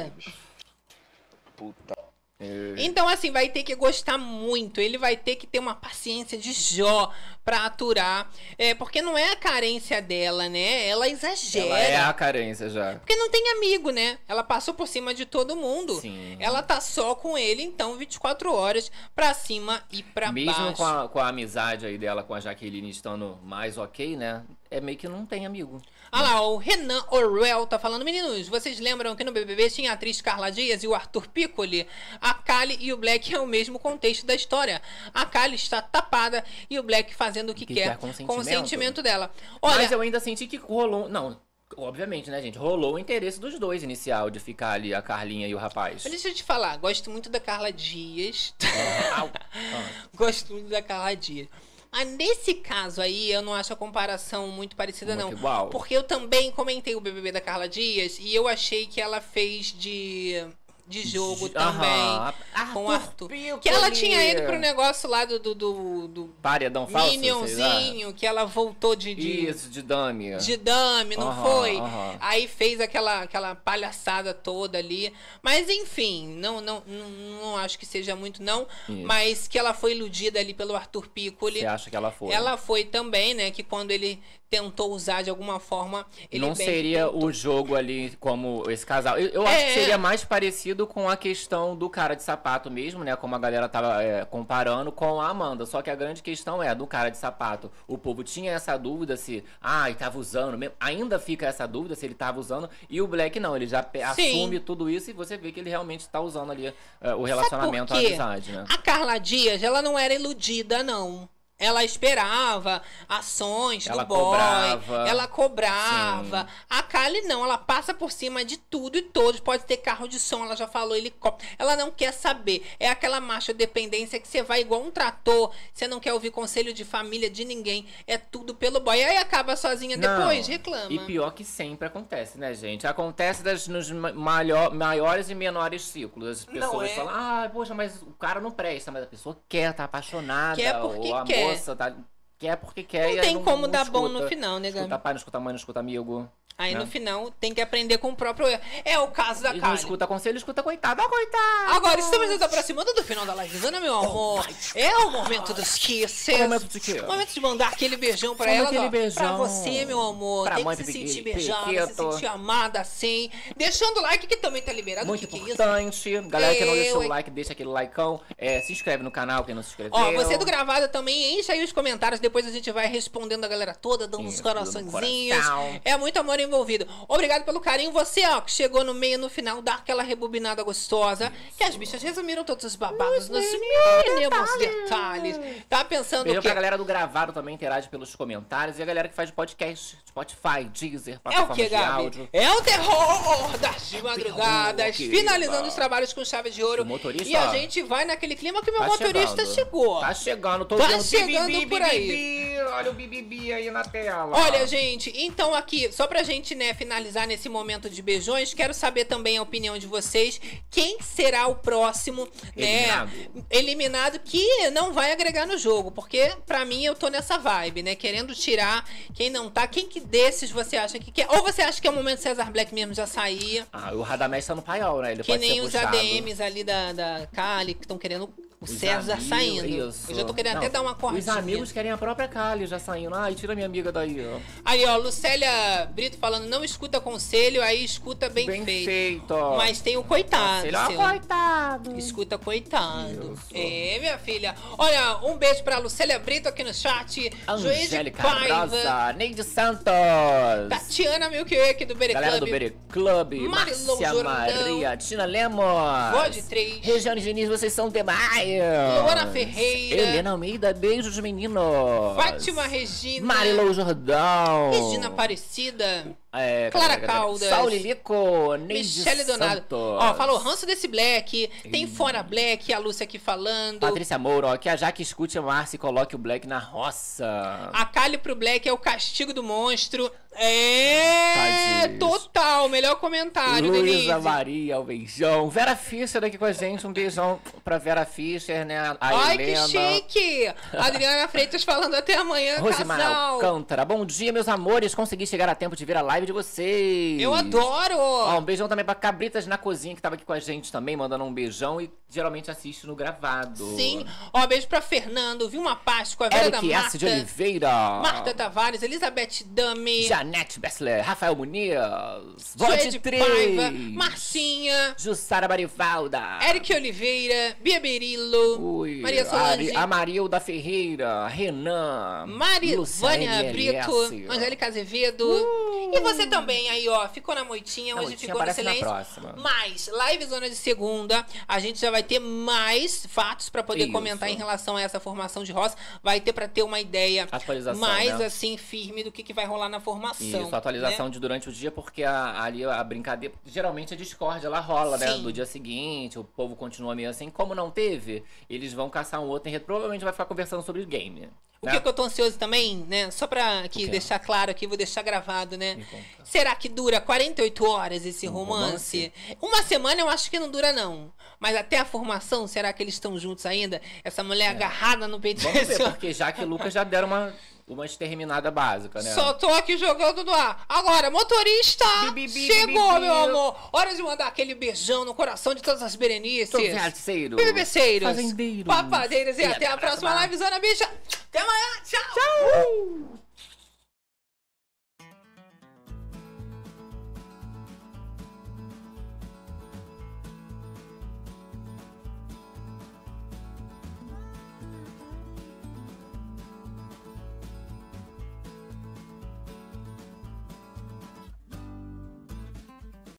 Puta. Então, assim, vai ter que gostar muito. Ele vai ter que ter uma paciência de Jó pra aturar. Porque não é a carência dela, né? Ela exagera. Ela é a carência já. Porque não tem amigo, né? Ela passou por cima de todo mundo. Sim. Ela tá só com ele, então, 24 horas pra cima e pra baixo. baixo. Mesmo com a amizade aí dela com a Jaqueline estando mais ok, né? É meio que não tem amigo. Ah lá, o Renan Orwell tá falando, meninos, vocês lembram que no BBB tinha a atriz Carla Dias e o Arthur Piccoli? A Kylie e o Black é o mesmo contexto da história. A Kylie está tapada e o Black fazendo o que quer com o sentimento dela. Olha, mas eu ainda senti que rolou... Não, obviamente, né, gente? Rolou o interesse dos dois inicial de ficar ali, a Carlinha e o rapaz. Deixa eu te falar, gosto muito da Carla Dias. Gosto muito da Carla Dias. Mas nesse caso aí, eu não acho a comparação muito parecida, Muito não. igual. Porque eu também comentei o BBB da Carla Dias e eu achei que ela fez de jogo também. Com o Arthur. Que ela tinha ido pro negócio lá do paredão falso, Minionzinho, que ela voltou Isso, de dummy. De dummy, não foi? Aí fez aquela palhaçada toda ali. Mas enfim, não acho que seja muito, não. Isso. Mas que ela foi iludida ali pelo Arthur Piccoli. Você acha que ela foi? Ela foi também, né? Que quando ele tentou usar de alguma forma, ele não bem seria tentou. o jogo ali como esse casal. Eu acho que seria mais parecido com a questão do cara de sapato mesmo, né? Como a galera tava comparando com a Amanda. Só que a grande questão do cara de sapato. O povo tinha essa dúvida se, ele tava usando mesmo. Ainda fica essa dúvida se ele tava usando. E o Black não, ele já assume tudo isso e você vê que ele realmente tá usando ali o relacionamento, a amizade, né? A Carla Dias, ela não era iludida, não. Ela esperava ações do boy, ela cobrava. Sim. A Kylie não, ela passa por cima de tudo e todos. Pode ter carro de som, ela já falou, helicóptero. Ela não quer saber. É aquela macho dependência que você vai igual um trator, você não quer ouvir conselho de família de ninguém. É tudo pelo boy. Aí acaba sozinha depois, reclama. E pior que sempre acontece, né, gente? Acontece nos maiores e menores ciclos. As pessoas falam, poxa, mas o cara não presta. Mas a pessoa quer, tá apaixonada. Quer porque ou a quer. Moça quer porque quer. Não e tem como não dar escuta. bom no final, né, Escuta pai, não escuta mãe, não escuta amigo. Aí no final tem que aprender com o próprio erro. É o caso da Kylie. Não escuta conselho, escuta coitado. Coitado! Agora, estamos nos aproximando do final da livezona, meu amor. É o momento dos kisses. Momento de quê? Momento de mandar aquele beijão pra ela. Aquele beijão. Pra você, meu amor. Pra tem mãe, que se Pipi, sentir beijada, se Piquito. sentir amada assim. Deixando o like que também tá liberado. Muito que importante. Galera que não deixou o like, deixa aquele likeão. Se inscreve no canal, quem não se inscreveu. Ó, você do gravado também, enche aí os comentários. Depois a gente vai respondendo a galera toda, dando uns coraçõezinhos. É muito amor envolvido. Obrigado pelo carinho. Você, ó, que chegou no meio, no final, dá aquela rebobinada gostosa. Que as bichas resumiram todos os babados nos mínimos detalhes. Tá pensando Beijo o quê? pra galera do gravado também, interage pelos comentários. E a galera que faz podcast, Spotify, Deezer, É o plataformas que, de Gabi? áudio. É o terror das de madrugadas, querida. finalizando os trabalhos com chave de ouro. O motorista, E a gente vai naquele clima que meu tá motorista chegando. chegou. Tá chegando, tô Tá vendo chegando bibibi, por aí. bibibi. Olha o bibibi aí na tela. Olha, gente, então aqui, só pra gente, né, finalizar nesse momento de beijões, quero saber também a opinião de vocês. Quem será o próximo, eliminado que não vai agregar no jogo? Porque, pra mim, eu tô nessa vibe, né? Querendo tirar quem não tá. Quem que desses você acha que quer? Ou você acha que é o momento de César Black mesmo já sair? O Radamés tá no paiol, né? Ele Que pode nem ser os puxado. ADMs ali da Kali, que estão querendo o César amigos, saindo. isso. Eu já tô querendo Não, até dar uma corte. Os amigos querem a própria Kali já saindo. Ai, tira minha amiga daí, ó. Aí, ó, Lucélia Brito falando, não escuta conselho, aí escuta bem feito. Mas tem o coitado. Coitado. Escuta coitado. Minha filha. Olha, um beijo pra Lucélia Brito aqui no chat. Angélica Paiva, Rosa, Neide Santos. Tatiana Milky Way aqui do Bere Galera Club. do Bere Club. Marilou Márcia Jordão. Maria, Tina Lemos. Pode 3. Regiane Diniz, vocês são demais. Luana Ferreira. Helena Almeida, beijos meninos. Fátima Regina. Marilou Jordão. Regina Aparecida. Clara Caldas. Saul Lilico, Neide Michele Donado. Santos. Ó, falou ranço desse Black. Tem fora Black, a Lúcia aqui falando. Patrícia Moura, ó, que a Jaque escute a Márcia e coloque o Black na roça. A Kali pro Black é o castigo do monstro. Tadinhos. Total. Melhor comentário, Luísa Denise. Maria, um beijão. Vera Fischer aqui com a gente, um beijão pra Vera Fischer, né? A Ai, Helena. que chique. Adriana Freitas falando até amanhã, Rosimar casal. Alcântara, bom dia, meus amores. Consegui chegar a tempo de ver a live de vocês. Eu adoro. Ó, um beijão também pra Cabritas na Cozinha, que tava aqui com a gente também, mandando um beijão e geralmente assiste no gravado. Sim. Ó, beijo pra Fernando, Vilma Páscoa, Vera da Eric Marta. S. de Oliveira. Marta Tavares, Elizabeth Dami. Janete Bessler, Rafael Muniz. Suede Vote Paiva, 3. Marcinha. Jussara Barivalda. Eric Oliveira, Bia Berilo. Ui, Maria Solange. a Marilda Ferreira, Renan. Vânia Brito, LS. Angélica Azevedo. E você também aí, ó, ficou na moitinha, hoje moitinha ficou no aparece na silêncio. próxima. Mas, live zona de segunda, a gente já vai ter mais fatos pra poder Isso. comentar em relação a essa formação de roça. Vai ter pra ter uma ideia Atualização, mais né? assim, firme do que vai rolar na formação. Isso, atualização né? de durante o dia, porque ali a brincadeira, geralmente a discórdia ela rola, né? Sim. No dia seguinte, o povo continua meio assim. Como não teve, eles vão caçar um outro em rede. Provavelmente vai ficar conversando sobre game. O que eu tô ansioso também, né? Só pra aqui deixar claro aqui, vou deixar gravado, né? Será que dura 48 horas esse romance? Uma semana eu acho que não dura, não. Mas até a formação, será que eles estão juntos ainda? Essa mulher agarrada no peito Vamos ver, porque Jaque e Lucas já deram uma exterminada básica, né? Só tô aqui jogando no ar. Agora, motorista! Chegou, meu amor! Hora de mandar aquele beijão no coração de todas as Berenices. Bebeceiros. Fazendeiros. Papadeiros. E até a próxima livezona, bicha. Até amanhã. Tchau.